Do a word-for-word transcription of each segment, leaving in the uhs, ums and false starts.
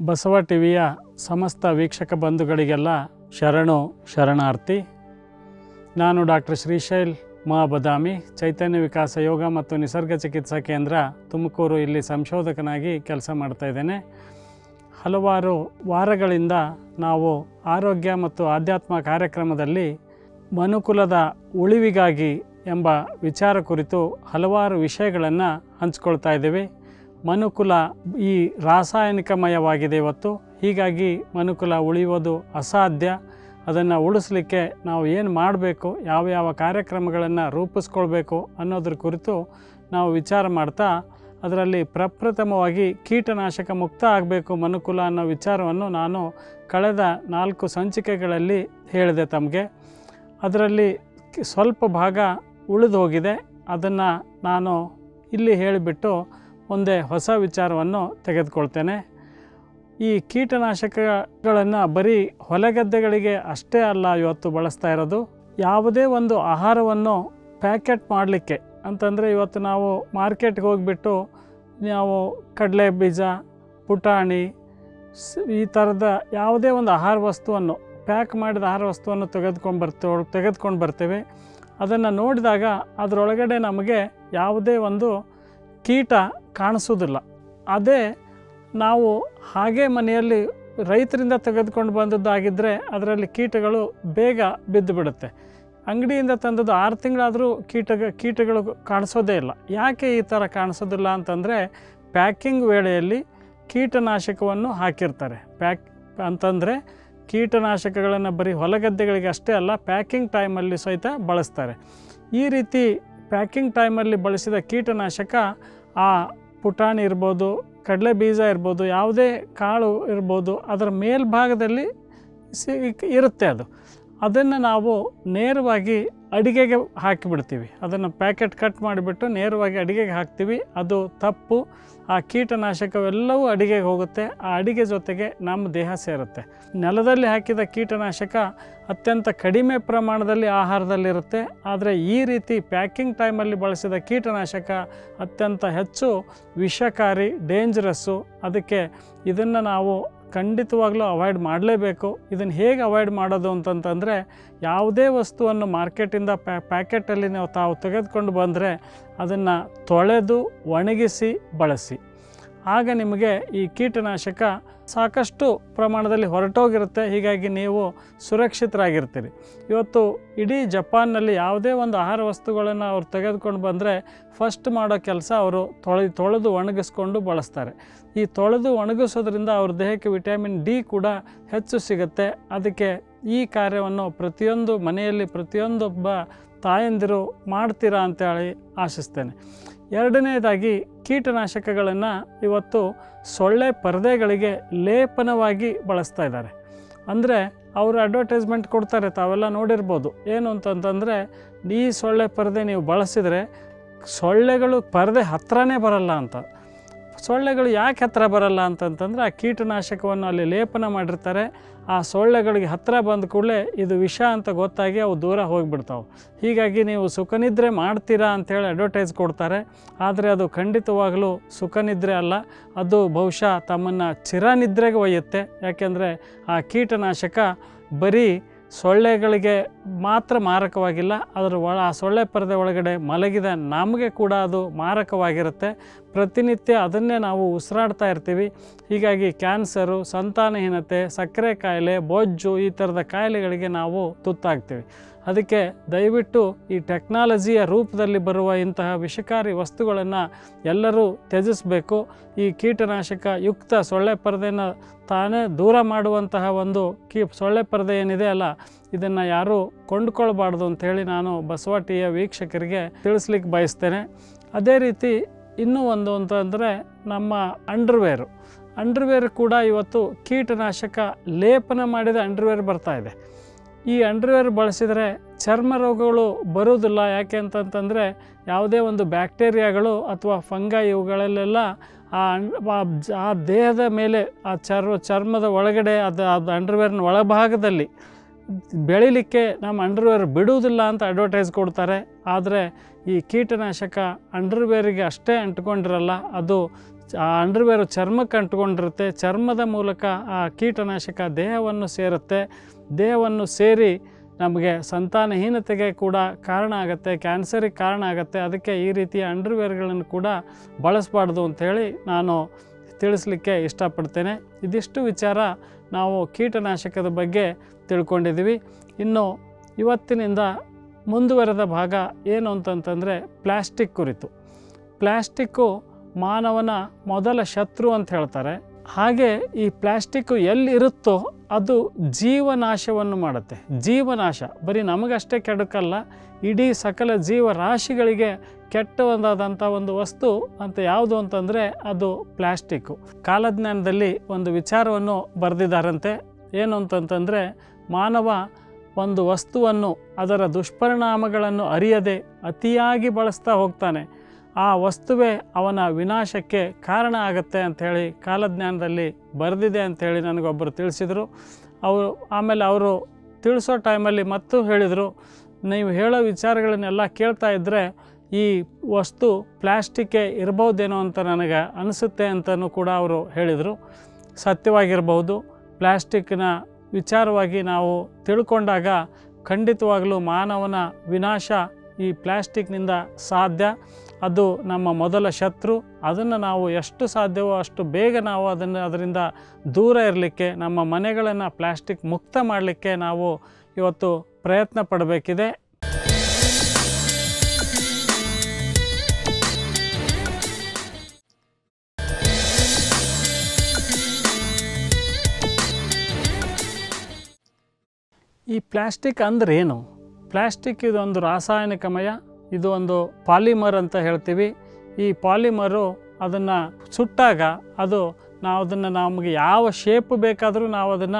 ಬಸವ ಟಿವಿಯ ಸಮಸ್ತ ವೀಕ್ಷಕ ಬಂಧುಗಳಿಗೆಲ್ಲ ಶರಣು ಶರಣಾರ್ಥಿ. ನಾನು ಡಾಕ್ಟರ್ ಶ್ರೀಶೈಲ್ ಮಹಾಬದಾಮಿ, ಚೈತನ್ಯ ವಿಕಾಸ ಯೋಗ ಮತ್ತು ನಿಸರ್ಗ ಚಿಕಿತ್ಸಾ ಕೇಂದ್ರ ತುಮಕೂರು, ಇಲ್ಲಿ ಸಂಶೋಧಕನಾಗಿ ಕೆಲಸ ಮಾಡ್ತಾಯಿದ್ದೇನೆ. ಹಲವಾರು ವಾರಗಳಿಂದ ನಾವು ಆರೋಗ್ಯ ಮತ್ತು ಆಧ್ಯಾತ್ಮ ಕಾರ್ಯಕ್ರಮದಲ್ಲಿ ಮನುಕುಲದ ಉಳಿವಿಗಾಗಿ ಎಂಬ ವಿಚಾರ ಕುರಿತು ಹಲವಾರು ವಿಷಯಗಳನ್ನು ಹಂಚ್ಕೊಳ್ತಾ ಇದ್ದೀವಿ. ಮನುಕುಲ ಈ ರಾಸಾಯನಿಕಮಯವಾಗಿದೆ ಇವತ್ತು, ಹೀಗಾಗಿ ಮನುಕುಲ ಉಳಿಯೋದು ಅಸಾಧ್ಯ. ಅದನ್ನು ಉಳಿಸ್ಲಿಕ್ಕೆ ನಾವು ಏನು ಮಾಡಬೇಕು, ಯಾವ ಯಾವ ಕಾರ್ಯಕ್ರಮಗಳನ್ನು ರೂಪಿಸ್ಕೊಳ್ಬೇಕು ಅನ್ನೋದ್ರ ಕುರಿತು ನಾವು ವಿಚಾರ ಮಾಡ್ತಾ, ಅದರಲ್ಲಿ ಪ್ರಪ್ರಥಮವಾಗಿ ಕೀಟನಾಶಕ ಮುಕ್ತ ಆಗಬೇಕು ಮನುಕುಲ ಅನ್ನೋ ವಿಚಾರವನ್ನು ನಾನು ಕಳೆದ ನಾಲ್ಕು ಸಂಚಿಕೆಗಳಲ್ಲಿ ಹೇಳಿದೆ ತಮಗೆ. ಅದರಲ್ಲಿ ಸ್ವಲ್ಪ ಭಾಗ ಉಳಿದು ಹೋಗಿದೆ, ಅದನ್ನು ನಾನು ಇಲ್ಲಿ ಹೇಳಿಬಿಟ್ಟು ಮುಂದೆ ಹೊಸ ವಿಚಾರವನ್ನು ತೆಗೆದುಕೊಳ್ತೇನೆ. ಈ ಕೀಟನಾಶಕಗಳನ್ನು ಬರೀ ಹೊಲಗದ್ದೆಗಳಿಗೆ ಅಷ್ಟೇ ಅಲ್ಲ ಇವತ್ತು ಬಳಸ್ತಾ ಇರೋದು. ಯಾವುದೇ ಒಂದು ಆಹಾರವನ್ನು ಪ್ಯಾಕೆಟ್ ಮಾಡಲಿಕ್ಕೆ ಅಂತಂದರೆ, ಇವತ್ತು ನಾವು ಮಾರ್ಕೆಟ್ಗೆ ಹೋಗಿಬಿಟ್ಟು ನಾವು ಕಡಲೆ ಬೀಜ, ಪುಟಾಣಿ, ಈ ಥರದ ಯಾವುದೇ ಒಂದು ಆಹಾರ ವಸ್ತುವನ್ನು, ಪ್ಯಾಕ್ ಮಾಡಿದ ಆಹಾರ ವಸ್ತುವನ್ನು ತೆಗೆದುಕೊಂಡು ಬರ್ತೇವೆ ತೆಗೆದುಕೊಂಡು ಬರ್ತೇವೆ ಅದನ್ನು ನೋಡಿದಾಗ ಅದರೊಳಗಡೆ ನಮಗೆ ಯಾವುದೇ ಒಂದು ಕೀಟ ಕಾಣಿಸೋದಿಲ್ಲ. ಅದೇ ನಾವು ಹಾಗೆ ಮನೆಯಲ್ಲಿ ರೈತರಿಂದ ತೆಗೆದುಕೊಂಡು ಬಂದದ್ದಾಗಿದ್ದರೆ ಅದರಲ್ಲಿ ಕೀಟಗಳು ಬೇಗ ಬಿದ್ದು ಬಿಡುತ್ತೆ. ಅಂಗಡಿಯಿಂದ ತಂದದ್ದು ಆರು ತಿಂಗಳಾದರೂ ಕೀಟ ಕೀಟಗಳು ಕಾಣಿಸೋದೇ ಇಲ್ಲ. ಯಾಕೆ ಈ ಥರ ಕಾಣಿಸೋದಿಲ್ಲ ಅಂತಂದರೆ, ಪ್ಯಾಕಿಂಗ್ ವೇಳೆಯಲ್ಲಿ ಕೀಟನಾಶಕವನ್ನು ಹಾಕಿರ್ತಾರೆ. ಪ್ಯಾಕ್ ಅಂತಂದರೆ ಕೀಟನಾಶಕಗಳನ್ನು ಬರೀ ಹೊಲಗದ್ದೆಗಳಿಗೆ ಅಷ್ಟೇ ಅಲ್ಲ, ಪ್ಯಾಕಿಂಗ್ ಟೈಮಲ್ಲಿ ಸಹಿತ ಬಳಸ್ತಾರೆ. ಈ ರೀತಿ ಪ್ಯಾಕಿಂಗ್ ಟೈಮಲ್ಲಿ ಬಳಸಿದ ಕೀಟನಾಶಕ ಆ ಪುಟಾಣಿ ಇರ್ಬೋದು, ಕಡಲೆ ಬೀಜ ಇರ್ಬೋದು, ಯಾವುದೇ ಕಾಳು ಇರ್ಬೋದು, ಅದರ ಮೇಲ್ಭಾಗದಲ್ಲಿ ಸಿ ಇರುತ್ತೆ. ಅದು ಅದನ್ನು ನಾವು ನೇರವಾಗಿ ಅಡಿಗೆಗೆ ಹಾಕಿಬಿಡ್ತೀವಿ. ಅದನ್ನು ಪ್ಯಾಕೆಟ್ ಕಟ್ ಮಾಡಿಬಿಟ್ಟು ನೇರವಾಗಿ ಅಡಿಗೆಗೆ ಹಾಕ್ತೀವಿ. ಅದು ತಪ್ಪು. ಆ ಕೀಟನಾಶಕವೆಲ್ಲವೂ ಅಡಿಗೆಗೆ ಹೋಗುತ್ತೆ, ಆ ಅಡಿಗೆ ಜೊತೆಗೆ ನಮ್ಮ ದೇಹ ಸೇರುತ್ತೆ. ನೆಲದಲ್ಲಿ ಹಾಕಿದ ಕೀಟನಾಶಕ ಅತ್ಯಂತ ಕಡಿಮೆ ಪ್ರಮಾಣದಲ್ಲಿ ಆಹಾರದಲ್ಲಿರುತ್ತೆ. ಆದರೆ ಈ ರೀತಿ ಪ್ಯಾಕಿಂಗ್ ಟೈಮಲ್ಲಿ ಬಳಸಿದ ಕೀಟನಾಶಕ ಅತ್ಯಂತ ಹೆಚ್ಚು ವಿಷಕಾರಿ, ಡೇಂಜರಸ್ಸು. ಅದಕ್ಕೆ ಇದನ್ನು ನಾವು ಖಂಡಿತವಾಗ್ಲೂ ಅವಾಯ್ಡ್ ಮಾಡಲೇಬೇಕು. ಇದನ್ನು ಹೇಗೆ ಅವಾಯ್ಡ್ ಮಾಡೋದು ಅಂತಂತಂದರೆ, ಯಾವುದೇ ವಸ್ತುವನ್ನು ಮಾರ್ಕೆಟಿಂದ ಪ್ಯಾ ಪ್ಯಾಕೆಟಲ್ಲಿ ನಾವು ತಾವು ತೆಗೆದುಕೊಂಡು ಬಂದರೆ ಅದನ್ನು ತೊಳೆದು ಒಣಗಿಸಿ ಬಳಸಿ. ಆಗ ನಿಮಗೆ ಈ ಕೀಟನಾಶಕ ಸಾಕಷ್ಟು ಪ್ರಮಾಣದಲ್ಲಿ ಹೊರಟೋಗಿರುತ್ತೆ. ಹೀಗಾಗಿ ನೀವು ಸುರಕ್ಷಿತರಾಗಿರ್ತೀರಿ. ಇವತ್ತು ಇಡೀ ಜಪಾನ್ನಲ್ಲಿ ಯಾವುದೇ ಒಂದು ಆಹಾರ ವಸ್ತುಗಳನ್ನು ಅವ್ರು ತೆಗೆದುಕೊಂಡು ಬಂದರೆ ಫಸ್ಟ್ ಮಾಡೋ ಕೆಲಸ ಅವರು ತೊಳೆ ತೊಳೆದು ಒಣಗಿಸ್ಕೊಂಡು ಬಳಸ್ತಾರೆ. ಈ ತೊಳೆದು ಒಣಗಿಸೋದ್ರಿಂದ ಅವ್ರ ದೇಹಕ್ಕೆ ವಿಟಮಿನ್ ಡಿ ಕೂಡ ಹೆಚ್ಚು ಸಿಗುತ್ತೆ. ಅದಕ್ಕೆ ಈ ಕಾರ್ಯವನ್ನು ಪ್ರತಿಯೊಂದು ಮನೆಯಲ್ಲಿ ಪ್ರತಿಯೊಂದೊಬ್ಬ ತಾಯಂದಿರು ಮಾಡ್ತೀರಾ ಅಂತೇಳಿ ಆಶಿಸ್ತೇನೆ. ಎರಡನೇದಾಗಿ, ಕೀಟನಾಶಕಗಳನ್ನು ಇವತ್ತು ಸೊಳ್ಳೆ ಪರದೆಗಳಿಗೆ ಲೇಪನವಾಗಿ ಬಳಸ್ತಾ ಇದ್ದಾರೆ. ಅಂದರೆ ಅವರು ಅಡ್ವರ್ಟೈಸ್ಮೆಂಟ್ ಕೊಡ್ತಾರೆ, ತಾವೆಲ್ಲ ನೋಡಿರ್ಬೋದು. ಏನು ಅಂತಂತಂದರೆ, ಈ ಸೊಳ್ಳೆ ಪರದೆ ನೀವು ಬಳಸಿದರೆ ಸೊಳ್ಳೆಗಳು ಪರದೆ ಹತ್ರನೇ ಬರಲ್ಲ ಅಂತ. ಸೊಳ್ಳೆಗಳು ಯಾಕೆ ಹತ್ತಿರ ಬರಲ್ಲ ಅಂತಂತಂದರೆ, ಆ ಕೀಟನಾಶಕವನ್ನು ಅಲ್ಲಿ ಲೇಪನ ಮಾಡಿರ್ತಾರೆ. ಆ ಸೊಳ್ಳೆಗಳಿಗೆ ಹತ್ತಿರ ಬಂದ ಕೂಡಲೇ ಇದು ವಿಷ ಅಂತ ಗೊತ್ತಾಗಿ ಅವು ದೂರ ಹೋಗಿಬಿಡ್ತಾವೆ. ಹೀಗಾಗಿ ನೀವು ಸುಖನಿದ್ರೆ ಮಾಡ್ತೀರಾ ಅಂಥೇಳಿ ಅಡ್ವರ್ಟೈಸ್ ಕೊಡ್ತಾರೆ. ಆದರೆ ಅದು ಖಂಡಿತವಾಗಲೂ ಸುಖನಿದ್ರೆ ಅಲ್ಲ, ಅದು ಬಹುಶಃ ತಮ್ಮನ್ನು ಚಿರನಿದ್ರೆಗೆ ಒಯ್ಯುತ್ತೆ. ಯಾಕೆಂದರೆ ಆ ಕೀಟನಾಶಕ ಬರೀ ಸೊಳ್ಳೆಗಳಿಗೆ ಮಾತ್ರ ಮಾರಕವಾಗಿಲ್ಲ, ಅದರ ಒಳ ಆ ಸೊಳ್ಳೆ ಪರದೆ ಒಳಗಡೆ ಮಲಗಿದ ನಮಗೆ ಕೂಡ ಅದು ಮಾರಕವಾಗಿರುತ್ತೆ. ಪ್ರತಿನಿತ್ಯ ಅದನ್ನೇ ನಾವು ಉಸಿರಾಡ್ತಾ ಇರ್ತೀವಿ. ಹೀಗಾಗಿ ಕ್ಯಾನ್ಸರು, ಸಂತಾನಹೀನತೆ, ಸಕ್ಕರೆ ಕಾಯಿಲೆ, ಬೊಜ್ಜು, ಈ ಥರದ ಕಾಯಿಲೆಗಳಿಗೆ ನಾವು ತುತ್ತಾಗ್ತೀವಿ. ಅದಕ್ಕೆ ದಯವಿಟ್ಟು ಈ ಟೆಕ್ನಾಲಜಿಯ ರೂಪದಲ್ಲಿ ಬರುವ ಇಂತಹ ವಿಷಕಾರಿ ವಸ್ತುಗಳನ್ನು ಎಲ್ಲರೂ ತ್ಯಜಿಸಬೇಕು. ಈ ಕೀಟನಾಶಕ ಯುಕ್ತ ಸೊಳ್ಳೆ ಪರದೆನ ತಾನೇ ದೂರ ಮಾಡುವಂತಹ ಒಂದು ಕೀ ಸೊಳ್ಳೆ ಪರದೆ ಏನಿದೆ ಅಲ್ಲ, ಇದನ್ನು ಯಾರೂ ಕೊಂಡುಕೊಳ್ಬಾರ್ದು ಅಂಥೇಳಿ ನಾನು ಬಸವ ಟಿವಿಯ ವೀಕ್ಷಕರಿಗೆ ತಿಳಿಸ್ಲಿಕ್ಕೆ ಬಯಸ್ತೇನೆ. ಅದೇ ರೀತಿ ಇನ್ನೂ ಒಂದು ಅಂತಂದರೆ, ನಮ್ಮ ಅಂಡರ್ವೇರು ಅಂಡರ್ವೇರ್ ಕೂಡ ಇವತ್ತು ಕೀಟನಾಶಕ ಲೇಪನ ಮಾಡಿದ ಅಂಡರ್ವೇರ್ ಬರ್ತಾ ಇದೆ. ಈ ಅಂಡರ್ವೇರ್ ಬಳಸಿದರೆ ಚರ್ಮ ರೋಗಗಳು ಬರುವುದಿಲ್ಲ. ಯಾಕೆ ಅಂತಂತಂದರೆ, ಯಾವುದೇ ಒಂದು ಬ್ಯಾಕ್ಟೀರಿಯಾಗಳು ಅಥವಾ ಫಂಗೈ ಇವುಗಳಲ್ಲೆಲ್ಲ ಆ ಆ ದೇಹದ ಮೇಲೆ, ಆ ಚರ್ಮ ಚರ್ಮದ ಒಳಗಡೆ ಅದು ಅದು ಅಂಡರ್ವೇರ್ನ ಒಳಭಾಗದಲ್ಲಿ ಬೆಳಿಲಿಕ್ಕೆ ನಮ್ಮ ಅಂಡರ್ವೇರ್ ಬಿಡುವುದಿಲ್ಲ ಅಂತ ಅಡ್ವರ್ಟೈಸ್ ಕೊಡ್ತಾರೆ. ಆದರೆ ಈ ಕೀಟನಾಶಕ ಅಂಡರ್ವೇರಿಗೆ ಅಷ್ಟೇ ಅಂಟ್ಕೊಂಡಿರಲ್ಲ, ಅದು ಆ ಅಂಡರ್ವೇರು ಚರ್ಮಕ್ಕೆ ಅಂಟ್ಕೊಂಡಿರುತ್ತೆ. ಚರ್ಮದ ಮೂಲಕ ಆ ಕೀಟನಾಶಕ ದೇಹವನ್ನು ಸೇರುತ್ತೆ. ದೇಹವನ್ನು ಸೇರಿ ನಮಗೆ ಸಂತಾನಹೀನತೆಗೆ ಕೂಡ ಕಾರಣ ಆಗುತ್ತೆ, ಕ್ಯಾನ್ಸರಿಗೆ ಕಾರಣ ಆಗುತ್ತೆ. ಅದಕ್ಕೆ ಈ ರೀತಿಯ ಅಂಡರ್ವೇರ್ಗಳನ್ನು ಕೂಡ ಬಳಸಬಾರ್ದು ಅಂಥೇಳಿ ನಾನು ತಿಳಿಸ್ಲಿಕ್ಕೆ ಇಷ್ಟಪಡ್ತೇನೆ. ಇದಿಷ್ಟು ವಿಚಾರ ನಾವು ಕೀಟನಾಶಕದ ಬಗ್ಗೆ ತಿಳ್ಕೊಂಡಿದ್ದೀವಿ. ಇನ್ನು ಇವತ್ತಿನಿಂದ ಮುಂದುವರೆದ ಭಾಗ ಏನು ಅಂತಂತಂದರೆ ಪ್ಲ್ಯಾಸ್ಟಿಕ್ ಕುರಿತು. ಪ್ಲ್ಯಾಸ್ಟಿಕ್ಕು ಮಾನವನ ಮೊದಲ ಶತ್ರು ಅಂತ ಹೇಳ್ತಾರೆ. ಹಾಗೆ ಈ ಪ್ಲ್ಯಾಸ್ಟಿಕ್ಕು ಎಲ್ಲಿರುತ್ತೋ ಅದು ಜೀವನಾಶವನ್ನು ಮಾಡುತ್ತೆ. ಜೀವನಾಶ ಬರೀ ನಮಗಷ್ಟೇ ಕೆಡುಕಲ್ಲ, ಇಡೀ ಸಕಲ ಜೀವರಾಶಿಗಳಿಗೆ ಕೆಟ್ಟವಾದಂಥ ಒಂದು ವಸ್ತು ಅಂತ ಯಾವುದು ಅಂತಂದರೆ ಅದು ಪ್ಲ್ಯಾಸ್ಟಿಕ್ಕು. ಕಾಲಜ್ಞಾನದಲ್ಲಿ ಒಂದು ವಿಚಾರವನ್ನು ಬರೆದಿದ್ದಾರಂತೆ. ಏನು ಅಂತಂತಂದರೆ, ಮಾನವ ಒಂದು ವಸ್ತುವನ್ನು ಅದರ ದುಷ್ಪರಿಣಾಮಗಳನ್ನು ಅರಿಯದೆ ಅತಿಯಾಗಿ ಬಳಸ್ತಾ ಹೋಗ್ತಾನೆ. ಆ ವಸ್ತುವೇ ಅವನ ವಿನಾಶಕ್ಕೆ ಕಾರಣ ಆಗುತ್ತೆ ಅಂಥೇಳಿ ಕಾಲಜ್ಞಾನದಲ್ಲಿ ಬರೆದಿದೆ ಅಂಥೇಳಿ ನನಗೊಬ್ಬರು ತಿಳಿಸಿದರು. ಅವರು ಆಮೇಲೆ ಅವರು ತಿಳಿಸೋ ಟೈಮಲ್ಲಿ ಮತ್ತು ಹೇಳಿದರು, ನೀವು ಹೇಳೋ ವಿಚಾರಗಳನ್ನೆಲ್ಲ ಕೇಳ್ತಾ ಇದ್ದರೆ ಈ ವಸ್ತು ಪ್ಲ್ಯಾಸ್ಟಿಕ್ಕೇ ಇರ್ಬೋದೇನೋ ಅಂತ ನನಗೆ ಅನಿಸುತ್ತೆ ಅಂತಲೂ ಕೂಡ ಅವರು ಹೇಳಿದರು. ಸತ್ಯವಾಗಿರ್ಬೋದು. ಪ್ಲ್ಯಾಸ್ಟಿಕ್ನ ವಿಚಾರವಾಗಿ ನಾವು ತಿಳ್ಕೊಂಡಾಗ ಖಂಡಿತವಾಗಲೂ ಮಾನವನ ವಿನಾಶ ಈ ಪ್ಲ್ಯಾಸ್ಟಿಕ್ನಿಂದ ಸಾಧ್ಯ. ಅದು ನಮ್ಮ ಮೊದಲ ಶತ್ರು. ಅದನ್ನು ನಾವು ಎಷ್ಟು ಸಾಧ್ಯವೋ ಅಷ್ಟು ಬೇಗ ನಾವು ಅದನ್ನು ಅದರಿಂದ ದೂರ ಇರಲಿಕ್ಕೆ, ನಮ್ಮ ಮನೆಗಳನ್ನು ಪ್ಲ್ಯಾಸ್ಟಿಕ್ ಮುಕ್ತ ಮಾಡಲಿಕ್ಕೆ ನಾವು ಇವತ್ತು ಪ್ರಯತ್ನ ಪಡಬೇಕಿದೆ. ಈ ಪ್ಲ್ಯಾಸ್ಟಿಕ್ ಅಂದ್ರೆ ಏನು? ಪ್ಲ್ಯಾಸ್ಟಿಕ್ ಇದೊಂದು ರಾಸಾಯನಿಕಮಯ, ಇದು ಒಂದು ಪಾಲಿಮರ್ ಅಂತ ಹೇಳ್ತೀವಿ. ಈ ಪಾಲಿಮರು ಅದನ್ನು ಸುಟ್ಟಾಗ ಅದು ನಾವು ಅದನ್ನು ನಮಗೆ ಯಾವ ಶೇಪ್ ಬೇಕಾದರೂ ನಾವು ಅದನ್ನು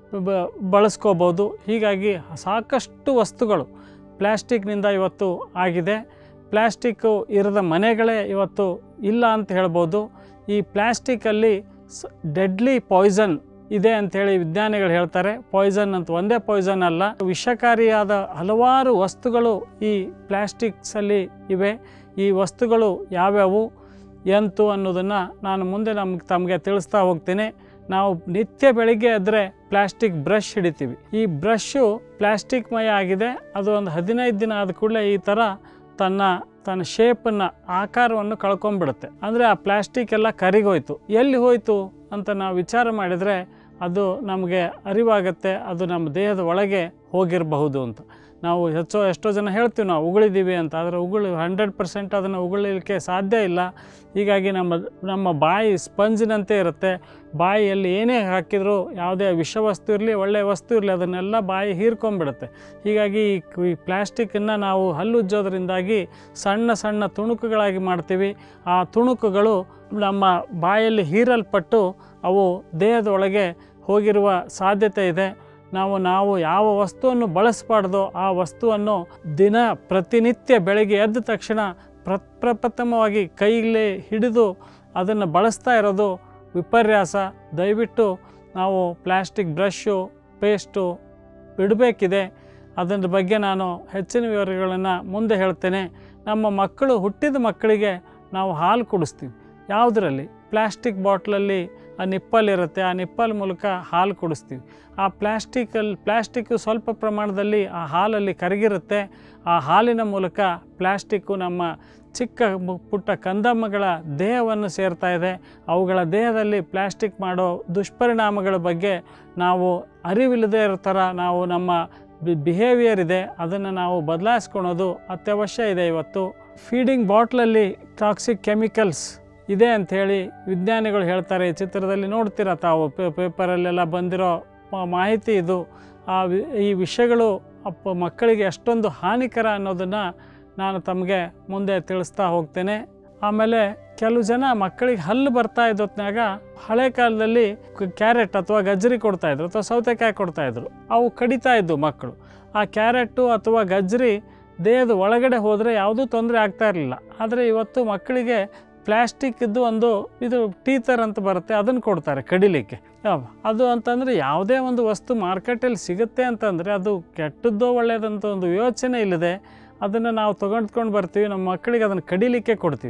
ಬಳಸ್ಕೋಬೋದು. ಹೀಗಾಗಿ ಸಾಕಷ್ಟು ವಸ್ತುಗಳು ಪ್ಲ್ಯಾಸ್ಟಿಕ್ನಿಂದ ಇವತ್ತು ಆಗಿದೆ. ಪ್ಲ್ಯಾಸ್ಟಿಕ್ಕು ಇರದ ಮನೆಗಳೇ ಇವತ್ತು ಇಲ್ಲ ಅಂತ ಹೇಳ್ಬೋದು. ಈ ಪ್ಲ್ಯಾಸ್ಟಿಕ್ಕಲ್ಲಿ ಸ್ ಡೆಡ್ಲಿ ಪಾಯ್ಸನ್ ಇದೆ ಅಂಥೇಳಿ ವಿಜ್ಞಾನಿಗಳು ಹೇಳ್ತಾರೆ. ಪಾಯ್ಸನ್ ಅಂತ ಒಂದೇ ಪಾಯ್ಸನ್ ಅಲ್ಲ, ವಿಷಕಾರಿಯಾದ ಹಲವಾರು ವಸ್ತುಗಳು ಈ ಪ್ಲ್ಯಾಸ್ಟಿಕ್ಸಲ್ಲಿ ಇವೆ. ಈ ವಸ್ತುಗಳು ಯಾವ್ಯಾವು ಎಂತು ಅನ್ನೋದನ್ನು ನಾನು ಮುಂದೆ ನಮ್ಗೆ ತಮಗೆ ತಿಳಿಸ್ತಾ ಹೋಗ್ತೀನಿ. ನಾವು ನಿತ್ಯ ಬೆಳಿಗ್ಗೆ ಎದ್ದರೆ ಪ್ಲ್ಯಾಸ್ಟಿಕ್ ಬ್ರಷ್ ಹಿಡಿತೀವಿ. ಈ ಬ್ರಷ್ಷು ಪ್ಲ್ಯಾಸ್ಟಿಕ್ಮಯ ಆಗಿದೆ. ಅದು ಒಂದು ಹದಿನೈದು ದಿನ ಆದ ಕೂಡಲೇ ಈ ಥರ ತನ್ನ ತನ್ನ ಶೇಪನ್ನು, ಆಕಾರವನ್ನು ಕಳ್ಕೊಂಡ್ಬಿಡುತ್ತೆ. ಅಂದರೆ ಆ ಪ್ಲ್ಯಾಸ್ಟಿಕ್ ಎಲ್ಲ ಕರಿಗೋಯ್ತು. ಎಲ್ಲಿ ಹೋಯಿತು ಅಂತ ನಾವು ವಿಚಾರ ಮಾಡಿದರೆ ಅದು ನಮಗೆ ಅರಿವಾಗುತ್ತೆ, ಅದು ನಮ್ಮ ದೇಹದ ಒಳಗೆ ಹೋಗಿರಬಹುದು ಅಂತ. ನಾವು ಹೆಚ್ಚೋ ಎಷ್ಟೋ ಜನ ಹೇಳ್ತೀವಿ ನಾವು ಉಗುಳಿದ್ದೀವಿ ಅಂತ, ಆದರೆ ಉಗುಳು ಹಂಡ್ರೆಡ್ ಪರ್ಸೆಂಟ್ ಅದನ್ನು ಉಗುಳಲಿಕ್ಕೆ ಸಾಧ್ಯ ಇಲ್ಲ. ಹೀಗಾಗಿ ನಮ್ಮ ನಮ್ಮ ಬಾಯಿ ಸ್ಪಂಜಿನಂತೆ ಇರುತ್ತೆ. ಬಾಯಿಯಲ್ಲಿ ಏನೇ ಹಾಕಿದರೂ ಯಾವುದೇ ವಿಷವಸ್ತು ಇರಲಿ ಒಳ್ಳೆಯ ವಸ್ತು ಇರಲಿ ಅದನ್ನೆಲ್ಲ ಬಾಯಿ ಹೀರ್ಕೊಂಡ್ಬಿಡುತ್ತೆ. ಹೀಗಾಗಿ ಈ ಪ್ಲ್ಯಾಸ್ಟಿಕ್ಕನ್ನು ನಾವು ಹಲ್ಲುಜ್ಜೋದ್ರಿಂದಾಗಿ ಸಣ್ಣ ಸಣ್ಣ ತುಣುಕುಗಳಾಗಿ ಮಾಡ್ತೀವಿ. ಆ ತುಣುಕುಗಳು ನಮ್ಮ ಬಾಯಲ್ಲಿ ಹೀರಲ್ಪಟ್ಟು ಅವು ದೇಹದೊಳಗೆ ಹೋಗಿರುವ ಸಾಧ್ಯತೆ ಇದೆ. ನಾವು ನಾವು ಯಾವ ವಸ್ತುವನ್ನು ಬಳಸಬಾರ್ದೋ ಆ ವಸ್ತುವನ್ನು ದಿನ ಪ್ರತಿನಿತ್ಯ ಬೆಳಗ್ಗೆ ಎದ್ದ ತಕ್ಷಣ ಪ್ರ ಪ್ರಪ್ರಥಮವಾಗಿ ಕೈಯಲ್ಲಿ ಹಿಡಿದು ಅದನ್ನು ಬಳಸ್ತಾ ಇರೋದು ವಿಪರ್ಯಾಸ. ದಯವಿಟ್ಟು ನಾವು ಪ್ಲ್ಯಾಸ್ಟಿಕ್ ಬ್ರಷ್ಷು, ಪೇಸ್ಟು ಬಿಡಬೇಕಿದೆ. ಅದರ ಬಗ್ಗೆ ನಾನು ಹೆಚ್ಚಿನ ವಿವರಗಳನ್ನು ಮುಂದೆ ಹೇಳ್ತೇನೆ. ನಮ್ಮ ಮಕ್ಕಳು ಹುಟ್ಟಿದ ಮಕ್ಕಳಿಗೆ ನಾವು ಹಾಲು ಕುಡಿಸ್ತೀವಿ. ಯಾವುದರಲ್ಲಿ? ಪ್ಲ್ಯಾಸ್ಟಿಕ್ ಬಾಟ್ಲಲ್ಲಿ ಆ ನಿಪ್ಪಲ್ ಇರುತ್ತೆ. ಆ ನಿಪ್ಪಲ್ ಮೂಲಕ ಹಾಲು ಕುಡಿಸ್ತೀವಿ. ಆ ಪ್ಲ್ಯಾಸ್ಟಿಕಲ್ಲಿ ಪ್ಲ್ಯಾಸ್ಟಿಕ್ಕು ಸ್ವಲ್ಪ ಪ್ರಮಾಣದಲ್ಲಿ ಆ ಹಾಲಲ್ಲಿ ಕರಗಿರುತ್ತೆ. ಆ ಹಾಲಿನ ಮೂಲಕ ಪ್ಲ್ಯಾಸ್ಟಿಕ್ಕು ನಮ್ಮ ಚಿಕ್ಕ ಪುಟ್ಟ ಕಂದಮ್ಮಗಳ ದೇಹವನ್ನು ಸೇರ್ತಾ ಇದೆ. ಅವುಗಳ ದೇಹದಲ್ಲಿ ಪ್ಲ್ಯಾಸ್ಟಿಕ್ ಮಾಡೋ ದುಷ್ಪರಿಣಾಮಗಳ ಬಗ್ಗೆ ನಾವು ಅರಿವಿಲ್ಲದೆ ಇರೋ ಥರ ನಾವು ನಮ್ಮ ಬಿಹೇವಿಯರ್ ಇದೆ, ಅದನ್ನು ನಾವು ಬದಲಾಯಿಸ್ಕೊಳೋದು ಅತ್ಯವಶ್ಯ ಇದೆ ಇವತ್ತು. ಫೀಡಿಂಗ್ ಬಾಟ್ಲಲ್ಲಿ ಟಾಕ್ಸಿಕ್ ಕೆಮಿಕಲ್ಸ್ ಇದೆ ಅಂಥೇಳಿ ವಿಜ್ಞಾನಿಗಳು ಹೇಳ್ತಾರೆ. ಈ ಚಿತ್ರದಲ್ಲಿ ನೋಡ್ತೀರ ತಾವು, ಪೇಪರಲ್ಲೆಲ್ಲ ಬಂದಿರೋ ಮಾಹಿತಿ ಇದು. ಆ ಈ ವಿಷಯಗಳು ಅಪ್ಪ ಮಕ್ಕಳಿಗೆ ಎಷ್ಟೊಂದು ಹಾನಿಕರ ಅನ್ನೋದನ್ನು ನಾನು ತಮಗೆ ಮುಂದೆ ತಿಳಿಸ್ತಾ ಹೋಗ್ತೇನೆ. ಆಮೇಲೆ ಕೆಲವು ಜನ ಮಕ್ಕಳಿಗೆ ಹಲ್ಲು ಬರ್ತಾ ಇದ್ದೊತ್ನಾಗ ಹಳೆ ಕಾಲದಲ್ಲಿ ಕ್ಯಾರೆಟ್ ಅಥವಾ ಗಜ್ಜರಿ ಕೊಡ್ತಾಯಿದ್ರು ಅಥವಾ ಸೌತೆಕಾಯಿ ಕೊಡ್ತಾಯಿದ್ರು. ಅವು ಕಡಿತಾ ಇದ್ದು ಮಕ್ಕಳು. ಆ ಕ್ಯಾರೆಟು ಅಥವಾ ಗಜ್ಜರಿ ದೇಹದ ಒಳಗಡೆ ಹೋದರೆ ಯಾವುದೂ ತೊಂದರೆ ಆಗ್ತಾ ಇರಲಿಲ್ಲ. ಆದರೆ ಇವತ್ತು ಮಕ್ಕಳಿಗೆ ಪ್ಲ್ಯಾಸ್ಟಿಕ್ ಇದ್ದು ಒಂದು ಇದು ಟೀತರ್ ಅಂತ ಬರುತ್ತೆ, ಅದನ್ನು ಕೊಡ್ತಾರೆ ಕಡಿಲಿಕ್ಕೆ. ಅದು ಅಂತಂದರೆ ಯಾವುದೇ ಒಂದು ವಸ್ತು ಮಾರ್ಕೆಟಲ್ಲಿ ಸಿಗುತ್ತೆ ಅಂತಂದರೆ ಅದು ಕೆಟ್ಟದ್ದೋ ಒಳ್ಳೆಯದಂತ ಒಂದು ಯೋಚನೆ ಇಲ್ಲದೆ ಅದನ್ನು ನಾವು ತೊಗೊಂಡ್ಕೊಂಡು ಬರ್ತೀವಿ, ನಮ್ಮ ಮಕ್ಕಳಿಗೆ ಅದನ್ನು ಕಡಿಲಿಕ್ಕೆ ಕೊಡ್ತೀವಿ.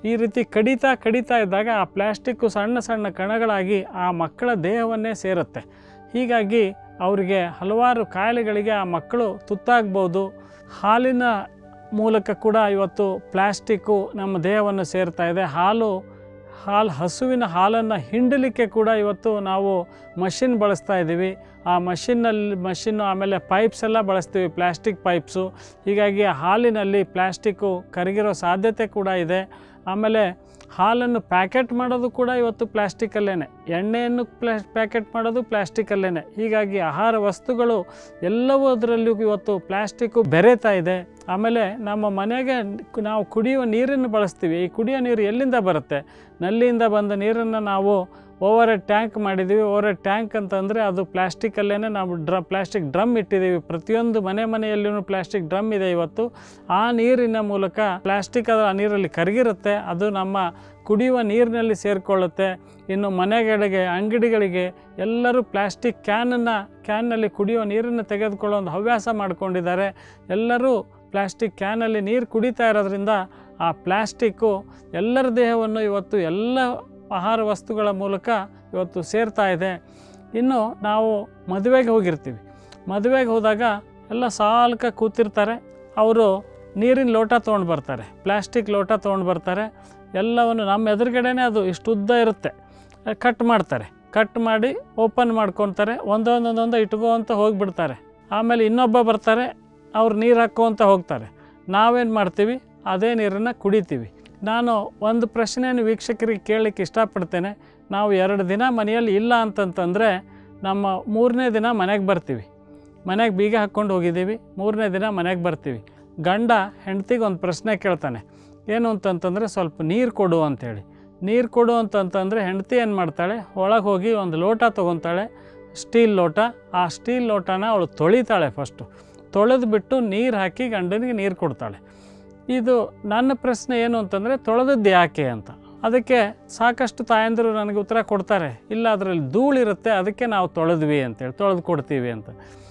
ಈ ರೀತಿ ಕಡಿತಾ ಕಡಿತಾ ಇದ್ದಾಗ ಆ ಪ್ಲ್ಯಾಸ್ಟಿಕ್ಕು ಸಣ್ಣ ಸಣ್ಣ ಕಣಗಳಾಗಿ ಆ ಮಕ್ಕಳ ದೇಹವನ್ನೇ ಸೇರುತ್ತೆ. ಹೀಗಾಗಿ ಅವರಿಗೆ ಹಲವಾರು ಕಾಯಿಲೆಗಳಿಗೆ ಆ ಮಕ್ಕಳು ತುತ್ತಾಗ್ಬೋದು. ಹಾಲಿನ ಮೂಲಕ ಕೂಡ ಇವತ್ತು ಪ್ಲ್ಯಾಸ್ಟಿಕ್ಕು ನಮ್ಮ ದೇಹವನ್ನು ಸೇರ್ತಾ ಇದೆ. ಹಾಲು ಹಾಲು ಹಸುವಿನ ಹಾಲನ್ನು ಹಿಂಡಲಿಕ್ಕೆ ಕೂಡ ಇವತ್ತು ನಾವು ಮಷಿನ್ ಬಳಸ್ತಾ ಇದ್ದೀವಿ. ಆ ಮಷಿನ್ನಲ್ಲಿ ಮಷಿನ್ನು ಆಮೇಲೆ ಪೈಪ್ಸ್ ಎಲ್ಲ ಬಳಸ್ತೀವಿ, ಪ್ಲ್ಯಾಸ್ಟಿಕ್ ಪೈಪ್ಸು. ಹೀಗಾಗಿ ಹಾಲಿನಲ್ಲಿ ಪ್ಲ್ಯಾಸ್ಟಿಕ್ಕು ಕರಗಿರೋ ಸಾಧ್ಯತೆ ಕೂಡ ಇದೆ. ಆಮೇಲೆ ಹಾಲನ್ನು ಪ್ಯಾಕೆಟ್ ಮಾಡೋದು ಕೂಡ ಇವತ್ತು ಪ್ಲ್ಯಾಸ್ಟಿಕಲ್ಲೇ, ಎಣ್ಣೆಯನ್ನು ಪ್ಲಾ ಪ್ಯಾಕೆಟ್ ಮಾಡೋದು ಪ್ಲ್ಯಾಸ್ಟಿಕಲ್ಲೇ. ಹೀಗಾಗಿ ಆಹಾರ ವಸ್ತುಗಳು ಎಲ್ಲವೂ ಅದರಲ್ಲೂ ಇವತ್ತು ಪ್ಲ್ಯಾಸ್ಟಿಕ್ಕು ಬೆರೆತಾ ಇದೆ. ಆಮೇಲೆ ನಮ್ಮ ಮನೆಗೆ ನಾವು ಕುಡಿಯುವ ನೀರನ್ನು ಬಳಸ್ತೀವಿ. ಈ ಕುಡಿಯೋ ನೀರು ಎಲ್ಲಿಂದ ಬರುತ್ತೆ? ನಲ್ಲಿಯಿಂದ ಬಂದ ನೀರನ್ನು ನಾವು ಓವರ್ ಹೆಡ್ ಟ್ಯಾಂಕ್ ಮಾಡಿದ್ದೀವಿ. ಓವರ್ ಹೆಡ್ ಟ್ಯಾಂಕ್ ಅಂತಂದರೆ ಅದು ಪ್ಲ್ಯಾಸ್ಟಿಕಲ್ಲೇ ನಾವು ಡ್ರ ಪ್ಲ್ಯಾಸ್ಟಿಕ್ ಡ್ರಮ್ ಇಟ್ಟಿದ್ದೀವಿ. ಪ್ರತಿಯೊಂದು ಮನೆ ಮನೆಯಲ್ಲೂ ಪ್ಲ್ಯಾಸ್ಟಿಕ್ ಡ್ರಮ್ ಇದೆ ಇವತ್ತು. ಆ ನೀರಿನ ಮೂಲಕ ಪ್ಲ್ಯಾಸ್ಟಿಕ್ ಅದು ಆ ನೀರಲ್ಲಿ ಕರಗಿರುತ್ತೆ, ಅದು ನಮ್ಮ ಕುಡಿಯುವ ನೀರಿನಲ್ಲಿ ಸೇರಿಕೊಳ್ಳುತ್ತೆ. ಇನ್ನು ಮನೆಗಳಿಗೆ, ಅಂಗಡಿಗಳಿಗೆ ಎಲ್ಲರೂ ಪ್ಲ್ಯಾಸ್ಟಿಕ್ ಕ್ಯಾನನ್ನು ಕ್ಯಾನ್ನಲ್ಲಿ ಕುಡಿಯುವ ನೀರನ್ನು ತೆಗೆದುಕೊಳ್ಳೋ ಒಂದು ಹವ್ಯಾಸ ಮಾಡಿಕೊಂಡಿದ್ದಾರೆ. ಎಲ್ಲರೂ ಪ್ಲ್ಯಾಸ್ಟಿಕ್ ಕ್ಯಾನಲ್ಲಿ ನೀರು ಕುಡಿತಾ ಇರೋದ್ರಿಂದ ಆ ಪ್ಲ್ಯಾಸ್ಟಿಕ್ಕು ಎಲ್ಲರ ದೇಹವನ್ನು ಇವತ್ತು ಎಲ್ಲ ಆಹಾರ ವಸ್ತುಗಳ ಮೂಲಕ ಇವತ್ತು ಸೇರ್ತಾ ಇದೆ. ಇನ್ನು ನಾವು ಮದುವೆಗೆ ಹೋಗಿರ್ತೀವಿ. ಮದುವೆಗೆ ಹೋದಾಗ ಎಲ್ಲ ಸಾಲ್ಕ ಕೂತಿರ್ತಾರೆ. ಅವರು ನೀರಿನ ಲೋಟ ತೊಗೊಂಡು ಬರ್ತಾರೆ, ಪ್ಲ್ಯಾಸ್ಟಿಕ್ ಲೋಟ ತೊಗೊಂಡು ಬರ್ತಾರೆ. ಎಲ್ಲವನ್ನು ನಮ್ಮ ಎದುರುಗಡೆನೇ ಅದು ಇಷ್ಟು ಉದ್ದ ಇರುತ್ತೆ, ಕಟ್ ಮಾಡ್ತಾರೆ. ಕಟ್ ಮಾಡಿ ಓಪನ್ ಮಾಡ್ಕೊತಾರೆ, ಒಂದೊಂದೊಂದೊಂದು ಇಟ್ಕೋ ಅಂತ ಹೋಗಿಬಿಡ್ತಾರೆ. ಆಮೇಲೆ ಇನ್ನೊಬ್ಬ ಬರ್ತಾರೆ, ಅವ್ರು ನೀರು ಹಾಕೋ ಅಂತ ಹೋಗ್ತಾರೆ. ನಾವೇನು ಮಾಡ್ತೀವಿ? ಅದೇ ನೀರನ್ನು ಕುಡಿತೀವಿ. ನಾನು ಒಂದು ಪ್ರಶ್ನೆಯನ್ನು ವೀಕ್ಷಕರಿಗೆ ಕೇಳಲಿಕ್ಕೆ ಇಷ್ಟಪಡ್ತೇನೆ. ನಾವು ಎರಡು ದಿನ ಮನೆಯಲ್ಲಿ ಇಲ್ಲ ಅಂತಂತಂದರೆ ನಮ್ಮ ಮೂರನೇ ದಿನ ಮನೆಗೆ ಬರ್ತೀವಿ. ಮನೆಗೆ ಬೀಗ ಹಾಕ್ಕೊಂಡು ಹೋಗಿದ್ದೀವಿ, ಮೂರನೇ ದಿನ ಮನೆಗೆ ಬರ್ತೀವಿ. ಗಂಡ ಹೆಂಡ್ತಿಗೆ ಒಂದು ಪ್ರಶ್ನೆ ಕೇಳ್ತಾನೆ, ಏನು ಅಂತಂತಂದರೆ ಸ್ವಲ್ಪ ನೀರು ಕೊಡು ಅಂಥೇಳಿ. ನೀರು ಕೊಡು ಅಂತಂತಂದರೆ ಹೆಂಡ್ತಿ ಏನು ಮಾಡ್ತಾಳೆ? ಒಳಗೆ ಹೋಗಿ ಒಂದು ಲೋಟ ತೊಗೊತಾಳೆ, ಸ್ಟೀಲ್ ಲೋಟ. ಆ ಸ್ಟೀಲ್ ಲೋಟನ ಅವಳು ತೊಳಿತಾಳೆ. ಫಸ್ಟು ತೊಳೆದು ಬಿಟ್ಟು ನೀರು ಹಾಕಿ ಗಂಡನಿಗೆ ನೀರು ಕೊಡ್ತಾಳೆ. ಇದು ನನ್ನ ಪ್ರಶ್ನೆ ಏನು ಅಂತಂದರೆ, ತೊಳೆದದ್ದು ಯಾಕೆ ಅಂತ. ಅದಕ್ಕೆ ಸಾಕಷ್ಟು ತಾಯಂದಿರು ನನಗೆ ಉತ್ತರ ಕೊಡ್ತಾರೆ, ಇಲ್ಲ ಅದರಲ್ಲಿ ಧೂಳಿರುತ್ತೆ, ಅದಕ್ಕೆ ನಾವು ತೊಳೆದ್ವಿ ಅಂತೇಳಿ, ತೊಳೆದು ಕೊಡ್ತೀವಿ ಅಂತ.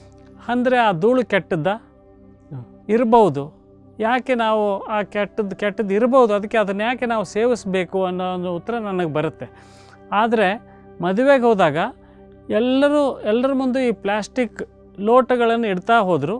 ಅಂದರೆ ಆ ಧೂಳು ಕೆಟ್ಟದ್ದ ಇರ್ಬೋದು. ಯಾಕೆ ನಾವು ಆ ಕೆಟ್ಟದ್ದು ಕೆಟ್ಟದ್ದು ಇರ್ಬೋದು, ಅದಕ್ಕೆ ಅದನ್ನು ಯಾಕೆ ನಾವು ಸೇವಿಸಬೇಕು ಅನ್ನೋ ಒಂದು ಉತ್ತರ ನನಗೆ ಬರುತ್ತೆ. ಆದರೆ ಮದುವೆಗೆ ಹೋದಾಗ ಎಲ್ಲರೂ ಎಲ್ಲರ ಮುಂದೆ ಈ ಪ್ಲ್ಯಾಸ್ಟಿಕ್ ಲೋಟಗಳನ್ನು ಇಡ್ತಾ ಹೋದರು.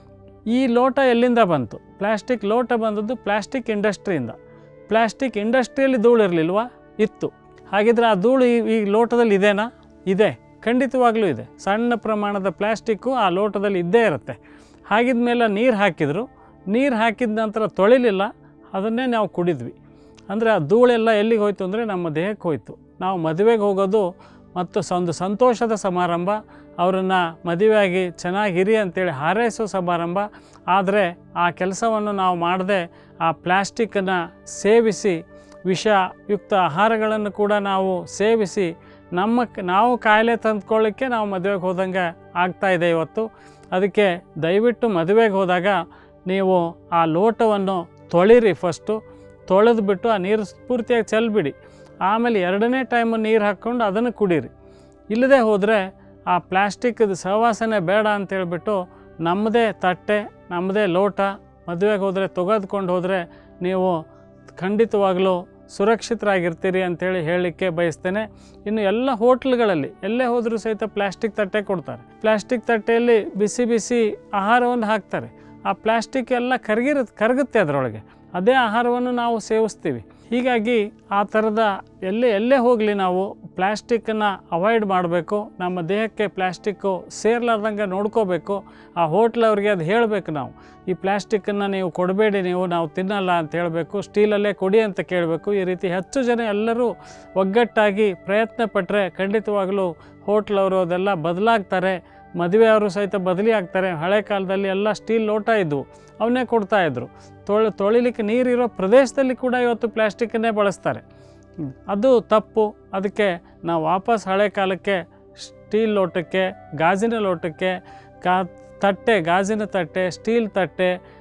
ಈ ಲೋಟ ಎಲ್ಲಿಂದ ಬಂತು? ಪ್ಲ್ಯಾಸ್ಟಿಕ್ ಲೋಟ ಬಂದದ್ದು ಪ್ಲ್ಯಾಸ್ಟಿಕ್ ಇಂಡಸ್ಟ್ರಿಯಿಂದ. ಪ್ಲ್ಯಾಸ್ಟಿಕ್ ಇಂಡಸ್ಟ್ರಿಯಲ್ಲಿ ಧೂಳು ಇರಲಿಲ್ವಾ? ಇತ್ತು. ಹಾಗಿದ್ರೆ ಆ ಧೂಳು ಈ ಈ ಲೋಟದಲ್ಲಿ ಇದೆನಾ? ಇದೆ, ಖಂಡಿತವಾಗ್ಲೂ ಇದೆ. ಸಣ್ಣ ಪ್ರಮಾಣದ ಪ್ಲ್ಯಾಸ್ಟಿಕ್ಕು ಆ ಲೋಟದಲ್ಲಿ ಇದ್ದೇ ಇರುತ್ತೆ. ಹಾಗಿದ ಮೇಲೆ ನೀರು ಹಾಕಿದರು, ನೀರು ಹಾಕಿದ ನಂತರ ತೊಳಿಲಿಲ್ಲ, ಅದನ್ನೇ ನಾವು ಕುಡಿದ್ವಿ. ಅಂದರೆ ಆ ಧೂಳೆಲ್ಲ ಎಲ್ಲಿಗೆ ಹೋಯ್ತು ಅಂದರೆ ನಮ್ಮ ದೇಹಕ್ಕೆ ಹೋಯ್ತು. ನಾವು ಮದುವೆಗೆ ಹೋಗೋದು ಮತ್ತು ಒಂದು ಸಂತೋಷದ ಸಮಾರಂಭ, ಅವರನ್ನು ಮದುವೆಯಾಗಿ ಚೆನ್ನಾಗಿರಿ ಅಂತೇಳಿ ಹಾರೈಸೋ ಸಮಾರಂಭ. ಆದರೆ ಆ ಕೆಲಸವನ್ನು ನಾವು ಮಾಡದೆ ಆ ಪ್ಲ್ಯಾಸ್ಟಿಕ್ಕನ್ನು ಸೇವಿಸಿ, ವಿಷಯುಕ್ತ ಆಹಾರಗಳನ್ನು ಕೂಡ ನಾವು ಸೇವಿಸಿ ನಮ್ಮ ನಾವು ಕಾಯಿಲೆ ತಂದುಕೊಳ್ಳಿಕ್ಕೆ ನಾವು ಮದುವೆಗೆ ಹೋದಂಗೆ ಆಗ್ತಾಯಿದೆ ಇವತ್ತು. ಅದಕ್ಕೆ ದಯವಿಟ್ಟು ಮದುವೆಗೆ ಹೋದಾಗ ನೀವು ಆ ಲೋಟವನ್ನು ತೊಳಿರಿ. ಫಸ್ಟು ತೊಳೆದು ಬಿಟ್ಟು ಆ ನೀರು ಪೂರ್ತಿಯಾಗಿ ಚೆಲ್ಬಿಡಿ. ಆಮೇಲೆ ಎರಡನೇ ಟೈಮು ನೀರು ಹಾಕ್ಕೊಂಡು ಅದನ್ನು ಕುಡೀರಿ. ಇಲ್ಲದೆ ಹೋದರೆ ಆ ಪ್ಲ್ಯಾಸ್ಟಿಕ್ದು ಸಹವಾಸನೆ ಬೇಡ ಅಂತೇಳ್ಬಿಟ್ಟು ನಮ್ಮದೇ ತಟ್ಟೆ, ನಮ್ಮದೇ ಲೋಟ ಮದುವೆಗೆ ಹೋದರೆ ತೆಗೆದುಕೊಂಡು ಹೋದರೆ ನೀವು ಖಂಡಿತವಾಗಲೂ ಸುರಕ್ಷಿತರಾಗಿರ್ತೀರಿ ಅಂಥೇಳಿ ಹೇಳಲಿಕ್ಕೆ ಬಯಸ್ತೇನೆ. ಇನ್ನು ಎಲ್ಲ ಹೋಟ್ಲ್ಗಳಲ್ಲಿ ಎಲ್ಲೇ ಹೋದರೂ ಸಹಿತ ಪ್ಲ್ಯಾಸ್ಟಿಕ್ ತಟ್ಟೆ ಕೊಡ್ತಾರೆ. ಪ್ಲ್ಯಾಸ್ಟಿಕ್ ತಟ್ಟೆಯಲ್ಲಿ ಬಿಸಿ ಬಿಸಿ ಆಹಾರವನ್ನು ಹಾಕ್ತಾರೆ. ಆ ಪ್ಲ್ಯಾಸ್ಟಿಕ್ ಎಲ್ಲ ಕರಗಿರ ಕರಗುತ್ತೆ ಅದರೊಳಗೆ. ಅದೇ ಆಹಾರವನ್ನು ನಾವು ಸೇವಿಸ್ತೀವಿ. ಹೀಗಾಗಿ ಆ ಥರದ ಎಲ್ಲೇ ಎಲ್ಲೇ ಹೋಗಲಿ ನಾವು ಪ್ಲ್ಯಾಸ್ಟಿಕ್ಕನ್ನು ಅವಾಯ್ಡ್ ಮಾಡಬೇಕು. ನಮ್ಮ ದೇಹಕ್ಕೆ ಪ್ಲ್ಯಾಸ್ಟಿಕ್ಕು ಸೇರ್ಲಾರ್ದಂಗೆ ನೋಡ್ಕೋಬೇಕು. ಆ ಹೋಟ್ಲವ್ರಿಗೆ ಅದು ಹೇಳಬೇಕು ನಾವು, ಈ ಪ್ಲ್ಯಾಸ್ಟಿಕ್ಕನ್ನು ನೀವು ಕೊಡಬೇಡಿ, ನೀವು ನಾವು ತಿನ್ನಲ್ಲ ಅಂತ ಹೇಳಬೇಕು. ಸ್ಟೀಲಲ್ಲೇ ಕೊಡಿ ಅಂತ ಕೇಳಬೇಕು. ಈ ರೀತಿ ಹೆಚ್ಚು ಜನ ಎಲ್ಲರೂ ಒಗ್ಗಟ್ಟಾಗಿ ಪ್ರಯತ್ನ ಪಟ್ಟರೆ ಖಂಡಿತವಾಗಲೂ ಹೋಟ್ಲವರು ಅದೆಲ್ಲ ಬದಲಾಗ್ತಾರೆ. ಮದುವೆಯವರು ಸಹಿತ ಬದಲಿ ಆಗ್ತಾರೆ. ಹಳೆ ಕಾಲದಲ್ಲಿ ಎಲ್ಲ ಸ್ಟೀಲ್ ಲೋಟ ಇದ್ದವು, ಅವನ್ನೇ ಕೊಡ್ತಾಯಿದ್ರು. ತೊಳೆ ತೊಳಿಲಿಕ್ಕೆ ನೀರಿರೋ ಪ್ರದೇಶದಲ್ಲಿ ಕೂಡ ಇವತ್ತು ಪ್ಲ್ಯಾಸ್ಟಿಕ್ಕನ್ನೇ ಬಳಸ್ತಾರೆ. ಅದು ತಪ್ಪು. ಅದಕ್ಕೆ ನಾವು ವಾಪಸ್ ಹಳೆ ಕಾಲಕ್ಕೆ ಸ್ಟೀಲ್ ಲೋಟಕ್ಕೆ, ಗಾಜಿನ ಲೋಟಕ್ಕೆ, ಗಾ ತಟ್ಟೆ ಗಾಜಿನ ತಟ್ಟೆ, ಸ್ಟೀಲ್ ತಟ್ಟೆ,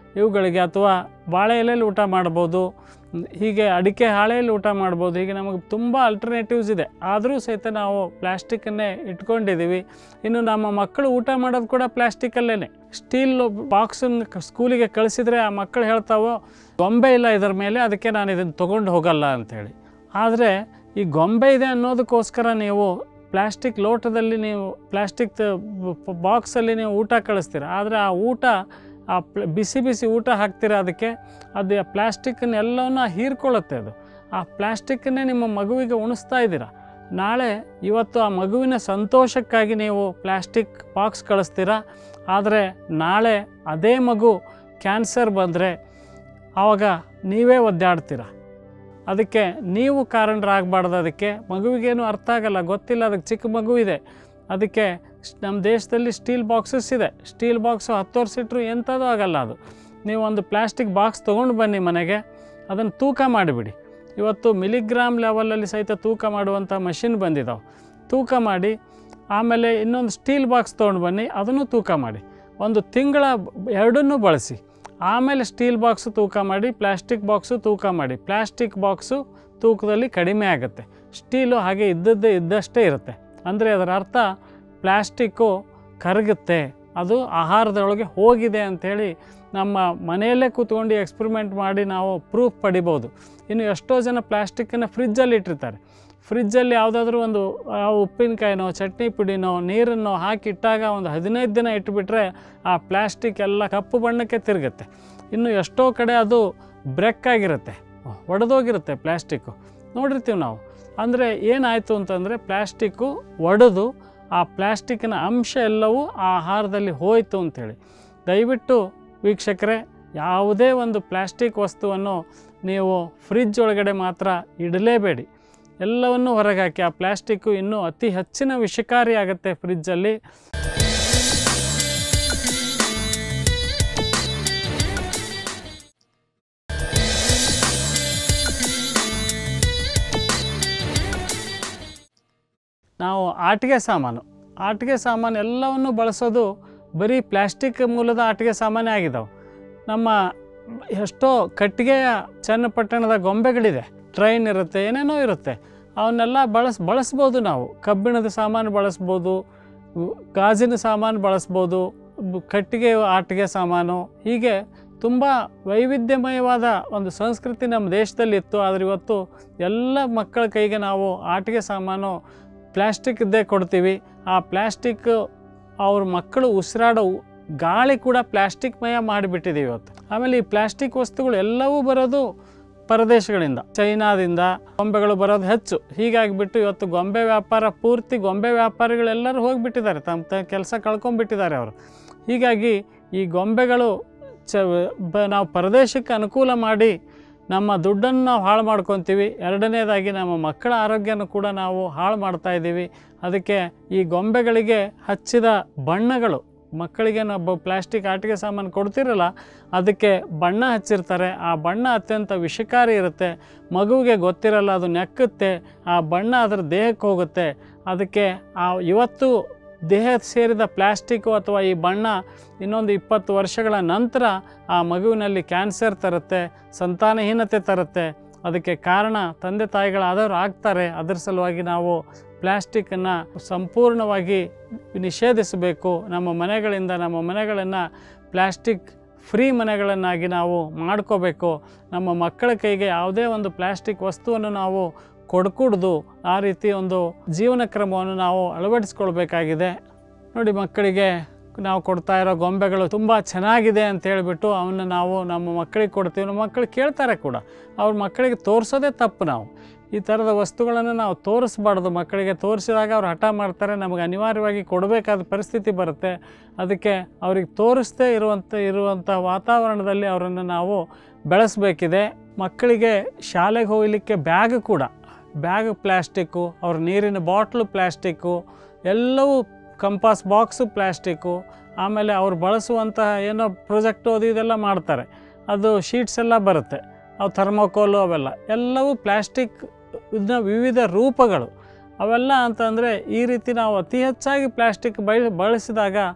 ಇವುಗಳಿಗೆ, ಅಥವಾ ಬಾಳೆ ಎಲೆಯಲ್ಲಿ ಊಟ ಮಾಡ್ಬೋದು, ಹೀಗೆ ಅಡಿಕೆ ಹಾಳೆಯಲ್ಲಿ ಊಟ ಮಾಡ್ಬೋದು. ಹೀಗೆ ನಮಗೆ ತುಂಬ ಆಲ್ಟರ್ನೇಟಿವ್ಸ್ ಇದೆ. ಆದರೂ ಸಹಿತ ನಾವು ಪ್ಲ್ಯಾಸ್ಟಿಕ್ಕನ್ನೇ ಇಟ್ಕೊಂಡಿದ್ದೀವಿ. ಇನ್ನು ನಮ್ಮ ಮಕ್ಕಳು ಊಟ ಮಾಡೋದು ಕೂಡ ಪ್ಲ್ಯಾಸ್ಟಿಕಲ್ಲೇ. ಸ್ಟೀಲ್ ಬಾಕ್ಸನ್ನು ಸ್ಕೂಲಿಗೆ ಕಳಿಸಿದರೆ ಆ ಮಕ್ಕಳು ಹೇಳ್ತಾವೋ ಗೊಂಬೆ ಇಲ್ಲ ಇದರ ಮೇಲೆ, ಅದಕ್ಕೆ ನಾನು ಇದನ್ನು ತೊಗೊಂಡು ಹೋಗಲ್ಲ ಅಂಥೇಳಿ. ಆದರೆ ಈ ಗೊಂಬೆ ಇದೆ ಅನ್ನೋದಕ್ಕೋಸ್ಕರ ನೀವು ಪ್ಲ್ಯಾಸ್ಟಿಕ್ ಲೋಟದಲ್ಲಿ, ನೀವು ಪ್ಲ್ಯಾಸ್ಟಿಕ್ ಬಾಕ್ಸಲ್ಲಿ ನೀವು ಊಟ ಕಳಿಸ್ತೀರ. ಆದರೆ ಆ ಊಟ, ಆ ಪ್ಲ ಬಿಸಿ ಬಿಸಿ ಊಟ ಹಾಕ್ತೀರ ಅದಕ್ಕೆ, ಅದು ಆ ಪ್ಲ್ಯಾಸ್ಟಿಕ್ಕನ್ನೆಲ್ಲವನ್ನ ಹೀರ್ಕೊಳ್ಳುತ್ತೆ. ಅದು ಆ ಪ್ಲ್ಯಾಸ್ಟಿಕ್ಕನ್ನೇ ನಿಮ್ಮ ಮಗುವಿಗೆ ಉಣಿಸ್ತಾ ಇದ್ದೀರ. ನಾಳೆ ಇವತ್ತು ಆ ಮಗುವಿನ ಸಂತೋಷಕ್ಕಾಗಿ ನೀವು ಪ್ಲ್ಯಾಸ್ಟಿಕ್ ಬಾಕ್ಸ್ ಕಳಿಸ್ತೀರ. ಆದರೆ ನಾಳೆ ಅದೇ ಮಗು ಕ್ಯಾನ್ಸರ್ ಬಂದರೆ ಆವಾಗ ನೀವೇ ಒದ್ದಾಡ್ತೀರ. ಅದಕ್ಕೆ ನೀವು ಕಾರಣರಾಗಬಾರ್ದು. ಅದಕ್ಕೆ ಮಗುವಿಗೇನು ಅರ್ಥ ಆಗಲ್ಲ, ಗೊತ್ತಿಲ್ಲ, ಅದಕ್ಕೆ ಚಿಕ್ಕ ಮಗು ಇದೆ. ಅದಕ್ಕೆ ನಮ್ಮ ದೇಶದಲ್ಲಿ ಸ್ಟೀಲ್ ಬಾಕ್ಸಸ್ ಇದೆ. ಸ್ಟೀಲ್ ಬಾಕ್ಸು ಹತ್ತು ವರ್ಷ ಇಟ್ಟರು ಎಂಥದ್ದು ಆಗಲ್ಲ. ಅದು ನೀವು ಒಂದು ಪ್ಲ್ಯಾಸ್ಟಿಕ್ ಬಾಕ್ಸ್ ತೊಗೊಂಡು ಬನ್ನಿ ಮನೆಗೆ, ಅದನ್ನು ತೂಕ ಮಾಡಿಬಿಡಿ. ಇವತ್ತು ಮಿಲಿಗ್ರಾಮ್ ಲೆವೆಲಲ್ಲಿ ಸಹಿತ ತೂಕ ಮಾಡುವಂಥ ಮಷಿನ್ ಬಂದಿದ್ದಾವೆ. ತೂಕ ಮಾಡಿ ಆಮೇಲೆ ಇನ್ನೊಂದು ಸ್ಟೀಲ್ ಬಾಕ್ಸ್ ತೊಗೊಂಡು ಬನ್ನಿ, ಅದನ್ನು ತೂಕ ಮಾಡಿ. ಒಂದು ತಿಂಗಳ ಎರಡನ್ನೂ ಬಳಸಿ. ಆಮೇಲೆ ಸ್ಟೀಲ್ ಬಾಕ್ಸು ತೂಕ ಮಾಡಿ, ಪ್ಲ್ಯಾಸ್ಟಿಕ್ ಬಾಕ್ಸು ತೂಕ ಮಾಡಿ. ಪ್ಲ್ಯಾಸ್ಟಿಕ್ ಬಾಕ್ಸು ತೂಕದಲ್ಲಿ ಕಡಿಮೆ ಆಗುತ್ತೆ, ಸ್ಟೀಲು ಹಾಗೆ ಇದ್ದದ್ದೇ ಇದ್ದಷ್ಟೇ ಇರುತ್ತೆ. ಅಂದರೆ ಅದರ ಅರ್ಥ ಪ್ಲ್ಯಾಸ್ಟಿಕ್ಕು ಕರಗುತ್ತೆ, ಅದು ಆಹಾರದೊಳಗೆ ಹೋಗಿದೆ ಅಂಥೇಳಿ ನಮ್ಮ ಮನೆಯಲ್ಲೇ ಕೂತ್ಕೊಂಡು ಎಕ್ಸ್ಪರಿಮೆಂಟ್ ಮಾಡಿ ನಾವು ಪ್ರೂಫ್ ಪಡಿಬೋದು. ಇನ್ನು ಎಷ್ಟೋ ಜನ ಪ್ಲ್ಯಾಸ್ಟಿಕ್ಕನ್ನು ಫ್ರಿಜ್ಜಲ್ಲಿ ಇಟ್ಟಿರ್ತಾರೆ. ಫ್ರಿಜ್ಜಲ್ಲಿ ಯಾವುದಾದ್ರೂ ಒಂದು ಉಪ್ಪಿನಕಾಯಿನೋ ಚಟ್ನಿ ಪುಡಿನೋ ನೀರನ್ನು ಹಾಕಿಟ್ಟಾಗ ಒಂದು ಹದಿನೈದು ದಿನ ಇಟ್ಟುಬಿಟ್ರೆ ಆ ಪ್ಲ್ಯಾಸ್ಟಿಕ್ ಎಲ್ಲ ಕಪ್ಪು ಬಣ್ಣಕ್ಕೆ ತಿರುಗುತ್ತೆ. ಇನ್ನು ಎಷ್ಟೋ ಕಡೆ ಅದು ಬ್ರೇಕ್ ಆಗಿರುತ್ತೆ, ಒಡೆದೋಗಿರುತ್ತೆ ಪ್ಲ್ಯಾಸ್ಟಿಕ್ಕು, ನೋಡಿರ್ತೀವಿ ನಾವು. ಅಂದರೆ ಏನಾಯಿತು ಅಂತಂದರೆ ಪ್ಲ್ಯಾಸ್ಟಿಕ್ಕು ಒಡೆದು ಆ ಪ್ಲ್ಯಾಸ್ಟಿಕ್ಕಿನ ಅಂಶ ಎಲ್ಲವೂ ಆ ಆಹಾರದಲ್ಲಿ ಹೋಯಿತು ಅಂಥೇಳಿ. ದಯವಿಟ್ಟು ವೀಕ್ಷಕರೇ, ಯಾವುದೇ ಒಂದು ಪ್ಲ್ಯಾಸ್ಟಿಕ್ ವಸ್ತುವನ್ನು ನೀವು ಫ್ರಿಜ್ ಒಳಗಡೆ ಮಾತ್ರ ಇಡಲೇಬೇಡಿ. ಎಲ್ಲವನ್ನೂ ಹೊರಗೆ ಹಾಕಿ. ಆ ಪ್ಲ್ಯಾಸ್ಟಿಕ್ಕು ಇನ್ನೂ ಅತಿ ಹೆಚ್ಚಿನ ವಿಷಕಾರಿ ಆಗುತ್ತೆ ಫ್ರಿಜ್ಜಲ್ಲಿ. ನಾವು ಆಟಿಕೆ ಸಾಮಾನು ಆಟಿಕೆ ಸಾಮಾನು ಎಲ್ಲವನ್ನು ಬಳಸೋದು ಬರೀ ಪ್ಲ್ಯಾಸ್ಟಿಕ್ ಮೂಲದ ಆಟಿಕೆ ಸಾಮಾನೇ ಆಗಿದ್ದಾವೆ. ನಮ್ಮ ಎಷ್ಟೋ ಕಟ್ಟಿಗೆಯ ಚನ್ನಪಟ್ಟಣದ ಗೊಂಬೆಗಳಿದೆ, ಟ್ರೈನ್ ಇರುತ್ತೆ, ಏನೇನೋ ಇರುತ್ತೆ. ಅವನ್ನೆಲ್ಲ ಬಳಸ್ ಬಳಸ್ಬೋದು ನಾವು. ಕಬ್ಬಿಣದ ಸಾಮಾನು ಬಳಸ್ಬೋದು, ಗಾಜಿನ ಸಾಮಾನು ಬಳಸ್ಬೋದು, ಕಟ್ಟಿಗೆ ಆಟಿಕೆ ಸಾಮಾನು. ಹೀಗೆ ತುಂಬ ವೈವಿಧ್ಯಮಯವಾದ ಒಂದು ಸಂಸ್ಕೃತಿ ನಮ್ಮ ದೇಶದಲ್ಲಿತ್ತು. ಆದರೆ ಇವತ್ತು ಎಲ್ಲ ಮಕ್ಕಳ ಕೈಗೆ ನಾವು ಆಟಿಕೆ ಸಾಮಾನು ಪ್ಲ್ಯಾಸ್ಟಿಕ್ದೇ ಕೊಡ್ತೀವಿ. ಆ ಪ್ಲ್ಯಾಸ್ಟಿಕ್ ಅವ್ರ ಮಕ್ಕಳು ಉಸಿರಾಡೋ ಗಾಳಿ ಕೂಡ ಪ್ಲ್ಯಾಸ್ಟಿಕ್ಮಯ ಮಾಡಿಬಿಟ್ಟಿದ್ದೀವಿ ಇವತ್ತು. ಆಮೇಲೆ ಈ ಪ್ಲ್ಯಾಸ್ಟಿಕ್ ವಸ್ತುಗಳು ಎಲ್ಲವೂ ಬರೋದು ಪರದೇಶಗಳಿಂದ, ಚೈನಾದಿಂದ ಗೊಂಬೆಗಳು ಬರೋದು ಹೆಚ್ಚು. ಹೀಗಾಗಿಬಿಟ್ಟು ಇವತ್ತು ಗೊಂಬೆ ವ್ಯಾಪಾರ ಪೂರ್ತಿ, ಗೊಂಬೆ ವ್ಯಾಪಾರಿಗಳೆಲ್ಲರೂ ಹೋಗಿಬಿಟ್ಟಿದ್ದಾರೆ, ತಮ್ಮ ತ ಕೆಲಸ ಕಳ್ಕೊಂಡ್ಬಿಟ್ಟಿದ್ದಾರೆ ಅವರು. ಹೀಗಾಗಿ ಈ ಗೊಂಬೆಗಳು ಚ ಬ ನಾವು ಪರದೇಶಕ್ಕೆ ಅನುಕೂಲ ಮಾಡಿ ನಮ್ಮ ದುಡ್ಡನ್ನು ನಾವು ಹಾಳು ಮಾಡ್ಕೊತೀವಿ. ಎರಡನೇದಾಗಿ ನಮ್ಮ ಮಕ್ಕಳ ಆರೋಗ್ಯನೂ ಕೂಡ ನಾವು ಹಾಳು ಮಾಡ್ತಾಯಿದ್ದೀವಿ. ಅದಕ್ಕೆ ಈ ಗೊಂಬೆಗಳಿಗೆ ಹಚ್ಚಿದ ಬಣ್ಣಗಳು, ಮಕ್ಕಳಿಗೆ ನಾವು ಪ್ಲ್ಯಾಸ್ಟಿಕ್ ಆಟಿಕೆ ಸಾಮಾನು ಕೊಡ್ತಿರಲ್ಲ, ಅದಕ್ಕೆ ಬಣ್ಣ ಹಚ್ಚಿರ್ತಾರೆ. ಆ ಬಣ್ಣ ಅತ್ಯಂತ ವಿಷಕಾರಿ ಇರುತ್ತೆ. ಮಗುವಿಗೆ ಗೊತ್ತಿರಲ್ಲ, ಅದು ನೆಕ್ಕುತ್ತೆ, ಆ ಬಣ್ಣ ಅದರ ದೇಹಕ್ಕೆ ಹೋಗುತ್ತೆ. ಅದಕ್ಕೆ ಆ ಇವತ್ತು ದೇಹ ಸೇರಿದ ಪ್ಲ್ಯಾಸ್ಟಿಕ್ಕು ಅಥವಾ ಈ ಬಣ್ಣ ಇನ್ನೊಂದು ಇಪ್ಪತ್ತು ವರ್ಷಗಳ ನಂತರ ಆ ಮಗುವಿನಲ್ಲಿ ಕ್ಯಾನ್ಸರ್ ತರುತ್ತೆ, ಸಂತಾನಹೀನತೆ ತರುತ್ತೆ. ಅದಕ್ಕೆ ಕಾರಣ ತಂದೆ ತಾಯಿಗಳಾದವರು ಆಗ್ತಾರೆ. ಅದರ ಸಲುವಾಗಿ ನಾವು ಪ್ಲ್ಯಾಸ್ಟಿಕ್ಕನ್ನು ಸಂಪೂರ್ಣವಾಗಿ ನಿಷೇಧಿಸಬೇಕು. ನಮ್ಮ ಮನೆಗಳಿಂದ ನಮ್ಮ ಮನೆಗಳನ್ನು ಪ್ಲ್ಯಾಸ್ಟಿಕ್ ಫ್ರೀ ಮನೆಗಳನ್ನಾಗಿ ನಾವು ಮಾಡ್ಕೋಬೇಕು. ನಮ್ಮ ಮಕ್ಕಳ ಕೈಗೆ ಯಾವುದೇ ಒಂದು ಪ್ಲ್ಯಾಸ್ಟಿಕ್ ವಸ್ತುವನ್ನು ನಾವು ಕೊಡ್ಕೂಡ್ದು. ಆ ರೀತಿ ಒಂದು ಜೀವನ ಕ್ರಮವನ್ನು ನಾವು ಅಳವಡಿಸ್ಕೊಳ್ಬೇಕಾಗಿದೆ. ನೋಡಿ, ಮಕ್ಕಳಿಗೆ ನಾವು ಕೊಡ್ತಾ ಇರೋ ಗೊಂಬೆಗಳು ತುಂಬ ಚೆನ್ನಾಗಿದೆ ಅಂತ ಹೇಳಿಬಿಟ್ಟು ಅವನ್ನ ನಾವು ನಮ್ಮ ಮಕ್ಕಳಿಗೆ ಕೊಡ್ತೀವಿ. ನಮ್ಮ ಮಕ್ಕಳು ಕೇಳ್ತಾರೆ ಕೂಡ. ಅವ್ರ ಮಕ್ಕಳಿಗೆ ತೋರಿಸೋದೇ ತಪ್ಪು. ನಾವು ಈ ಥರದ ವಸ್ತುಗಳನ್ನು ನಾವು ತೋರಿಸ್ಬಾರ್ದು. ಮಕ್ಕಳಿಗೆ ತೋರಿಸಿದಾಗ ಅವ್ರು ಹಠ ಮಾಡ್ತಾರೆ, ನಮಗೆ ಅನಿವಾರ್ಯವಾಗಿ ಕೊಡಬೇಕಾದ ಪರಿಸ್ಥಿತಿ ಬರುತ್ತೆ. ಅದಕ್ಕೆ ಅವ್ರಿಗೆ ತೋರಿಸದೇ ಇರುವಂಥ ಇರುವಂಥ ವಾತಾವರಣದಲ್ಲಿ ಅವರನ್ನು ನಾವು ಬೆಳೆಸಬೇಕಿದೆ. ಮಕ್ಕಳಿಗೆ ಶಾಲೆಗೆ ಹೋಗಲಿಕ್ಕೆ ಬ್ಯಾಗ್ ಕೂಡ, ಬ್ಯಾಗ್ ಪ್ಲ್ಯಾಸ್ಟಿಕ್ಕು, ಅವ್ರ ನೀರಿನ ಬಾಟ್ಲು ಪ್ಲ್ಯಾಸ್ಟಿಕ್ಕು, ಎಲ್ಲವೂ ಕಂಪಾಸ್ ಬಾಕ್ಸು ಪ್ಲ್ಯಾಸ್ಟಿಕ್ಕು. ಆಮೇಲೆ ಅವ್ರು ಬಳಸುವಂತಹ ಏನೋ ಪ್ರೊಜೆಕ್ಟು ಅದು ಇದೆಲ್ಲ ಮಾಡ್ತಾರೆ, ಅದು ಶೀಟ್ಸ್ ಎಲ್ಲ ಬರುತ್ತೆ, ಅವು ಥರ್ಮೋಕೋಲು ಅವೆಲ್ಲ ಎಲ್ಲವೂ ಪ್ಲ್ಯಾಸ್ಟಿಕ್ ಇದನ್ನ ವಿವಿಧ ರೂಪಗಳು ಅವೆಲ್ಲ. ಅಂತಂದರೆ ಈ ರೀತಿ ನಾವು ಅತಿ ಹೆಚ್ಚಾಗಿ ಪ್ಲ್ಯಾಸ್ಟಿಕ್ ಬಳ ಬಳಸಿದಾಗ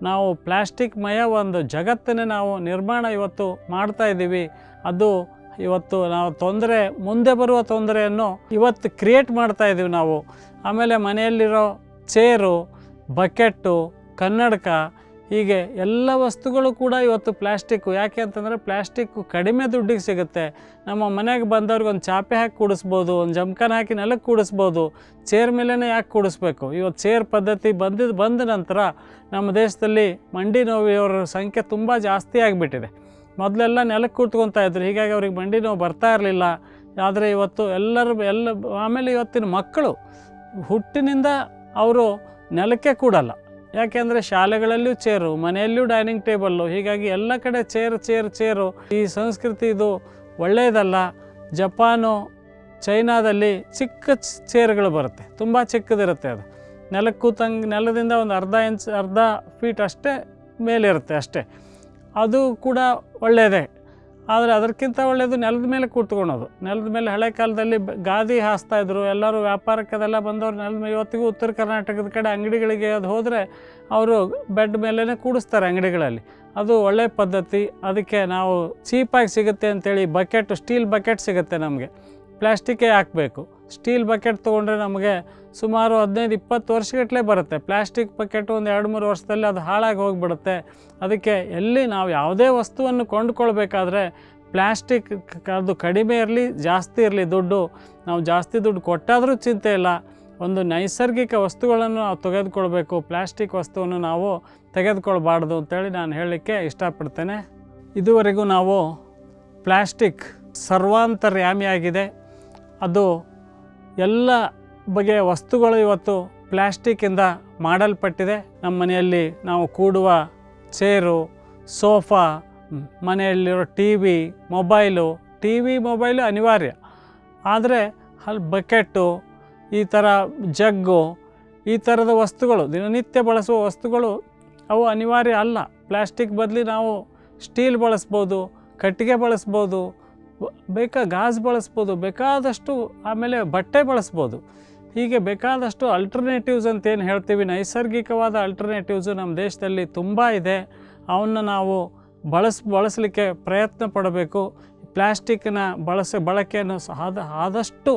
ನಾವು ಪ್ಲ್ಯಾಸ್ಟಿಕ್ ಮಯ ಒಂದು ಜಗತ್ತನ್ನೇ ನಾವು ನಿರ್ಮಾಣ ಇವತ್ತು ಮಾಡ್ತಾ ಇದ್ದೀವಿ. ಅದು ಇವತ್ತು ನಾವು ತೊಂದರೆ, ಮುಂದೆ ಬರುವ ತೊಂದರೆಯನ್ನು ಇವತ್ತು ಕ್ರಿಯೇಟ್ ಮಾಡ್ತಾ ಇದ್ದೀವಿ ನಾವು. ಆಮೇಲೆ ಮನೆಯಲ್ಲಿರೋ ಚೇರು, ಬಕೆಟ್ಟು, ಕನ್ನಡಕ, ಹೀಗೆ ಎಲ್ಲ ವಸ್ತುಗಳು ಕೂಡ ಇವತ್ತು ಪ್ಲ್ಯಾಸ್ಟಿಕ್ಕು. ಯಾಕೆ ಅಂತಂದರೆ ಪ್ಲ್ಯಾಸ್ಟಿಕ್ಕು ಕಡಿಮೆ ದುಡ್ಡಿಗೆ ಸಿಗುತ್ತೆ. ನಮ್ಮ ಮನೆಗೆ ಬಂದವ್ರಿಗೆ ಒಂದು ಚಾಪೆ ಹಾಕಿ ಕೂಡಿಸ್ಬೋದು, ಒಂದು ಜಮಖಾನ ಹಾಕಿ ನೆಲಕ್ಕೆ ಕೂಡಿಸ್ಬೋದು. ಚೇರ್ ಮೇಲೇ ಯಾಕೆ ಕೂಡಿಸ್ಬೇಕು? ಇವತ್ತು ಚೇರ್ ಪದ್ಧತಿ ಬಂದಿದ್ದು ಬಂದ ನಂತರ ನಮ್ಮ ದೇಶದಲ್ಲಿ ಮಂಡಿ ನೋವಿಯವರ ಸಂಖ್ಯೆ ತುಂಬ ಜಾಸ್ತಿ ಆಗಿಬಿಟ್ಟಿದೆ. ಮೊದಲೆಲ್ಲ ನೆಲಕ್ಕೆ ಕೂತ್ಕೊತಾ ಇದ್ರು, ಹೀಗಾಗಿ ಅವ್ರಿಗೆ ಮಂಡಿ ನೋವು ಬರ್ತಾ ಇರಲಿಲ್ಲ. ಆದರೆ ಇವತ್ತು ಎಲ್ಲರೂ ಎಲ್ಲ ಆಮೇಲೆ ಇವತ್ತಿನ ಮಕ್ಕಳು ಹುಟ್ಟಿನಿಂದ ಅವರು ನೆಲಕ್ಕೆ ಕೂಡಲ್ಲ. ಯಾಕೆಂದರೆ ಶಾಲೆಗಳಲ್ಲಿಯೂ ಚೇರು, ಮನೆಯಲ್ಲಿಯೂ ಡೈನಿಂಗ್ ಟೇಬಲ್ಲು, ಹೀಗಾಗಿ ಎಲ್ಲ ಕಡೆ ಚೇರು ಚೇರು ಚೇರು. ಈ ಸಂಸ್ಕೃತಿ ಇದು ಒಳ್ಳೆಯದಲ್ಲ. ಜಪಾನು, ಚೈನಾದಲ್ಲಿ ಚಿಕ್ಕ ಚೇರುಗಳು ಬರುತ್ತೆ, ತುಂಬ ಚಿಕ್ಕದಿರುತ್ತೆ. ಅದು ನೆಲಕ್ಕೆ ಕೂತಂಗೆ ನೆಲದಿಂದ ಒಂದು ಅರ್ಧ ಇಂಚ್ ಅರ್ಧ ಫೀಟ್ ಅಷ್ಟೇ ಮೇಲಿರುತ್ತೆ ಅಷ್ಟೇ. ಅದು ಕೂಡ ಒಳ್ಳೆಯದೇ. ಆದರೆ ಅದಕ್ಕಿಂತ ಒಳ್ಳೆಯದು ನೆಲದ ಮೇಲೆ ಕೂತ್ಕೊಳೋದು. ನೆಲದ ಮೇಲೆ ಹಳೆ ಕಾಲದಲ್ಲಿ ಗಾದಿ ಹಾಸ್ತಾಯಿದ್ರು ಎಲ್ಲರೂ, ವ್ಯಾಪಾರಕ್ಕದೆಲ್ಲ ಬಂದವರು ನೆಲದ ಮೇಲೆ. ಇವತ್ತಿಗೂ ಉತ್ತರ ಕರ್ನಾಟಕದ ಕಡೆ ಅಂಗಡಿಗಳಿಗೆ ಅದು ಹೋದರೆ ಅವರು ಬೆಡ್ ಮೇಲೇ ಕೂಡಿಸ್ತಾರೆ ಅಂಗಡಿಗಳಲ್ಲಿ. ಅದು ಒಳ್ಳೆಯ ಪದ್ಧತಿ. ಅದಕ್ಕೆ ನಾವು ಚೀಪಾಗಿ ಸಿಗುತ್ತೆ ಅಂಥೇಳಿ ಬಕೆಟು, ಸ್ಟೀಲ್ ಬಕೆಟ್ ಸಿಗುತ್ತೆ ನಮಗೆ. ಪ್ಲ್ಯಾಸ್ಟಿಕ್ಕೇ ಹಾಕಬೇಕು. ಸ್ಟೀಲ್ ಬಕೆಟ್ ತೊಗೊಂಡ್ರೆ ನಮಗೆ ಸುಮಾರು ಹದಿನೈದು ಇಪ್ಪತ್ತು ವರ್ಷಗಟ್ಟಲೆ ಬರುತ್ತೆ. ಪ್ಲ್ಯಾಸ್ಟಿಕ್ ಬಕೆಟು ಒಂದು ಎರಡು ಮೂರು ವರ್ಷದಲ್ಲಿ ಅದು ಹಾಳಾಗಿ ಹೋಗಿಬಿಡುತ್ತೆ. ಅದಕ್ಕೆ ಎಲ್ಲಿ ನಾವು ಯಾವುದೇ ವಸ್ತುವನ್ನು ಕೊಂಡುಕೊಳ್ಬೇಕಾದ್ರೆ ಪ್ಲ್ಯಾಸ್ಟಿಕ್ ಅದು ಕಡಿಮೆ ಇರಲಿ ಜಾಸ್ತಿ ಇರಲಿ ದುಡ್ಡು, ನಾವು ಜಾಸ್ತಿ ದುಡ್ಡು ಕೊಟ್ಟಾದರೂ ಚಿಂತೆ ಇಲ್ಲ. ಒಂದು ನೈಸರ್ಗಿಕ ವಸ್ತುಗಳನ್ನು ನಾವು ತೆಗೆದುಕೊಳ್ಬೇಕು. ಪ್ಲ್ಯಾಸ್ಟಿಕ್ ವಸ್ತುವನ್ನು ನಾವು ತೆಗೆದುಕೊಳ್ಬಾರ್ದು ಅಂತೇಳಿ ನಾನು ಹೇಳಲಿಕ್ಕೆ ಇಷ್ಟಪಡ್ತೇನೆ. ಇದುವರೆಗೂ ನಾವು ಪ್ಲ್ಯಾಸ್ಟಿಕ್ ಸರ್ವಾಂತರ್ಯಾಮಿಯಾಗಿದೆ. ಅದು ಎಲ್ಲ ಬಗೆಯ ವಸ್ತುಗಳು ಇವತ್ತು ಪ್ಲ್ಯಾಸ್ಟಿಕ್ಕಿಂದ ಮಾಡಲ್ಪಟ್ಟಿದೆ. ನಮ್ಮ ಮನೆಯಲ್ಲಿ ನಾವು ಕೂಡುವ ಚೇರು, ಸೋಫಾ, ಮನೆಯಲ್ಲಿರೋ T V, mobile, T V mobile ಅನಿವಾರ್ಯ. ಆದರೆ ಅಲ್ಲಿ ಬಕೆಟ್ಟು, ಈ ಥರ ಜಗ್ಗು, ಈ ಥರದ ವಸ್ತುಗಳು, ದಿನನಿತ್ಯ ಬಳಸುವ ವಸ್ತುಗಳು ಅವು ಅನಿವಾರ್ಯ ಅಲ್ಲ. ಪ್ಲ್ಯಾಸ್ಟಿಕ್ ಬದಲಿ ನಾವು ಸ್ಟೀಲ್ ಬಳಸ್ಬೋದು, ಕಟ್ಟಿಗೆ ಬಳಸ್ಬೋದು, ಬೇಕಾ ಗಾಜ್ ಬಳಸ್ಬೋದು, ಬೇಕಾದಷ್ಟು. ಆಮೇಲೆ ಬಟ್ಟೆ ಬಳಸ್ಬೋದು. ಹೀಗೆ ಬೇಕಾದಷ್ಟು ಅಲ್ಟರ್ನೇಟಿವ್ಸ್ ಅಂತೇನು ಹೇಳ್ತೀವಿ, ನೈಸರ್ಗಿಕವಾದ ಅಲ್ಟರ್ನೇಟಿವ್ಸು ನಮ್ಮ ದೇಶದಲ್ಲಿ ತುಂಬ ಇದೆ. ಅವನ್ನ ನಾವು ಬಳಸ್ ಬಳಸಲಿಕ್ಕೆ ಪ್ರಯತ್ನ ಪಡಬೇಕು. ಪ್ಲ್ಯಾಸ್ಟಿಕ್ನ ಬಳಸ ಬಳಕೆಯನ್ನು ಆದ ಆದಷ್ಟು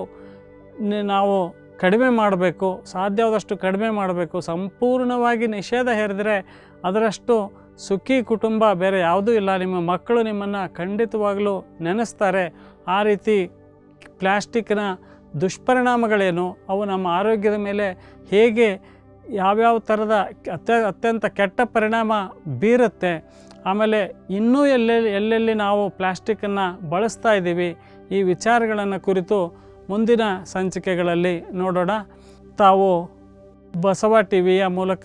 ನಾವು ಕಡಿಮೆ ಮಾಡಬೇಕು. ಸಾಧ್ಯವಾದಷ್ಟು ಕಡಿಮೆ ಮಾಡಬೇಕು. ಸಂಪೂರ್ಣವಾಗಿ ನಿಷೇಧ ಹೇರಿದರೆ ಅದರಷ್ಟು ಸುಖಿ ಕುಟುಂಬ ಬೇರೆ ಯಾವುದೂ ಇಲ್ಲ. ನಿಮ್ಮ ಮಕ್ಕಳು ನಿಮ್ಮನ್ನು ಖಂಡಿತವಾಗಲೂ ನೆನೆಸ್ತಾರೆ. ಆ ರೀತಿ ಪ್ಲ್ಯಾಸ್ಟಿಕ್ನ ದುಷ್ಪರಿಣಾಮಗಳೇನು, ಅವು ನಮ್ಮ ಆರೋಗ್ಯದ ಮೇಲೆ ಹೇಗೆ ಯಾವ್ಯಾವ ಥರದ ಅತ್ಯ ಅತ್ಯಂತ ಕೆಟ್ಟ ಪರಿಣಾಮ ಬೀರುತ್ತೆ. ಆಮೇಲೆ ಇನ್ನೂ ಎಲ್ಲೆಲ್ಲಿ ಎಲ್ಲೆಲ್ಲಿ ನಾವು ಪ್ಲ್ಯಾಸ್ಟಿಕ್ಕನ್ನು ಬಳಸ್ತಾ ಇದ್ದೀವಿ, ಈ ವಿಚಾರಗಳನ್ನು ಕುರಿತು ಮುಂದಿನ ಸಂಚಿಕೆಗಳಲ್ಲಿ ನೋಡೋಣ. ತಾವು ಬಸವ ಟಿ ವಿಯ ಮೂಲಕ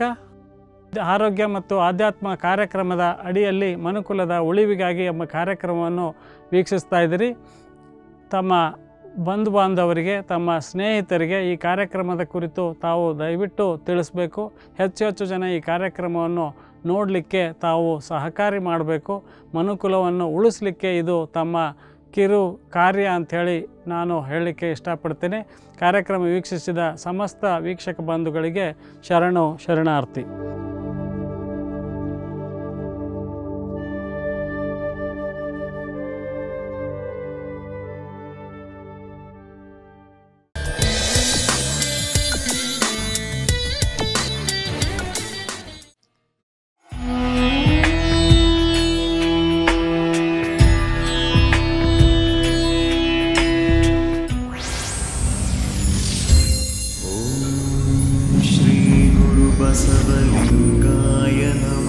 ಆರೋಗ್ಯ ಮತ್ತು ಆಧ್ಯಾತ್ಮ ಕಾರ್ಯಕ್ರಮದ ಅಡಿಯಲ್ಲಿ ಮನುಕುಲದ ಉಳಿವಿಗಾಗಿ ಎಂಬ ಕಾರ್ಯಕ್ರಮವನ್ನು ವೀಕ್ಷಿಸ್ತಾ ಇದ್ದೀರಿ. ತಮ್ಮ ಬಂಧು ಬಾಂಧವರಿಗೆ, ತಮ್ಮ ಸ್ನೇಹಿತರಿಗೆ ಈ ಕಾರ್ಯಕ್ರಮದ ಕುರಿತು ತಾವು ದಯವಿಟ್ಟು ತಿಳಿಸ್ಬೇಕು. ಹೆಚ್ಚು ಹೆಚ್ಚು ಜನ ಈ ಕಾರ್ಯಕ್ರಮವನ್ನು ನೋಡಲಿಕ್ಕೆ ತಾವು ಸಹಕಾರಿ ಮಾಡಬೇಕು. ಮನುಕುಲವನ್ನು ಉಳಿಸಲಿಕ್ಕೆ ಇದು ತಮ್ಮ ಕಿರು ಕಾರ್ಯ ಅಂಥೇಳಿ ನಾನು ಹೇಳಲಿಕ್ಕೆ ಇಷ್ಟಪಡ್ತೇನೆ. ಕಾರ್ಯಕ್ರಮ ವೀಕ್ಷಿಸಿದ ಸಮಸ್ತ ವೀಕ್ಷಕ ಬಂಧುಗಳಿಗೆ ಶರಣು ಶರಣಾರ್ಥಿ. बसवलिंगाय नमः।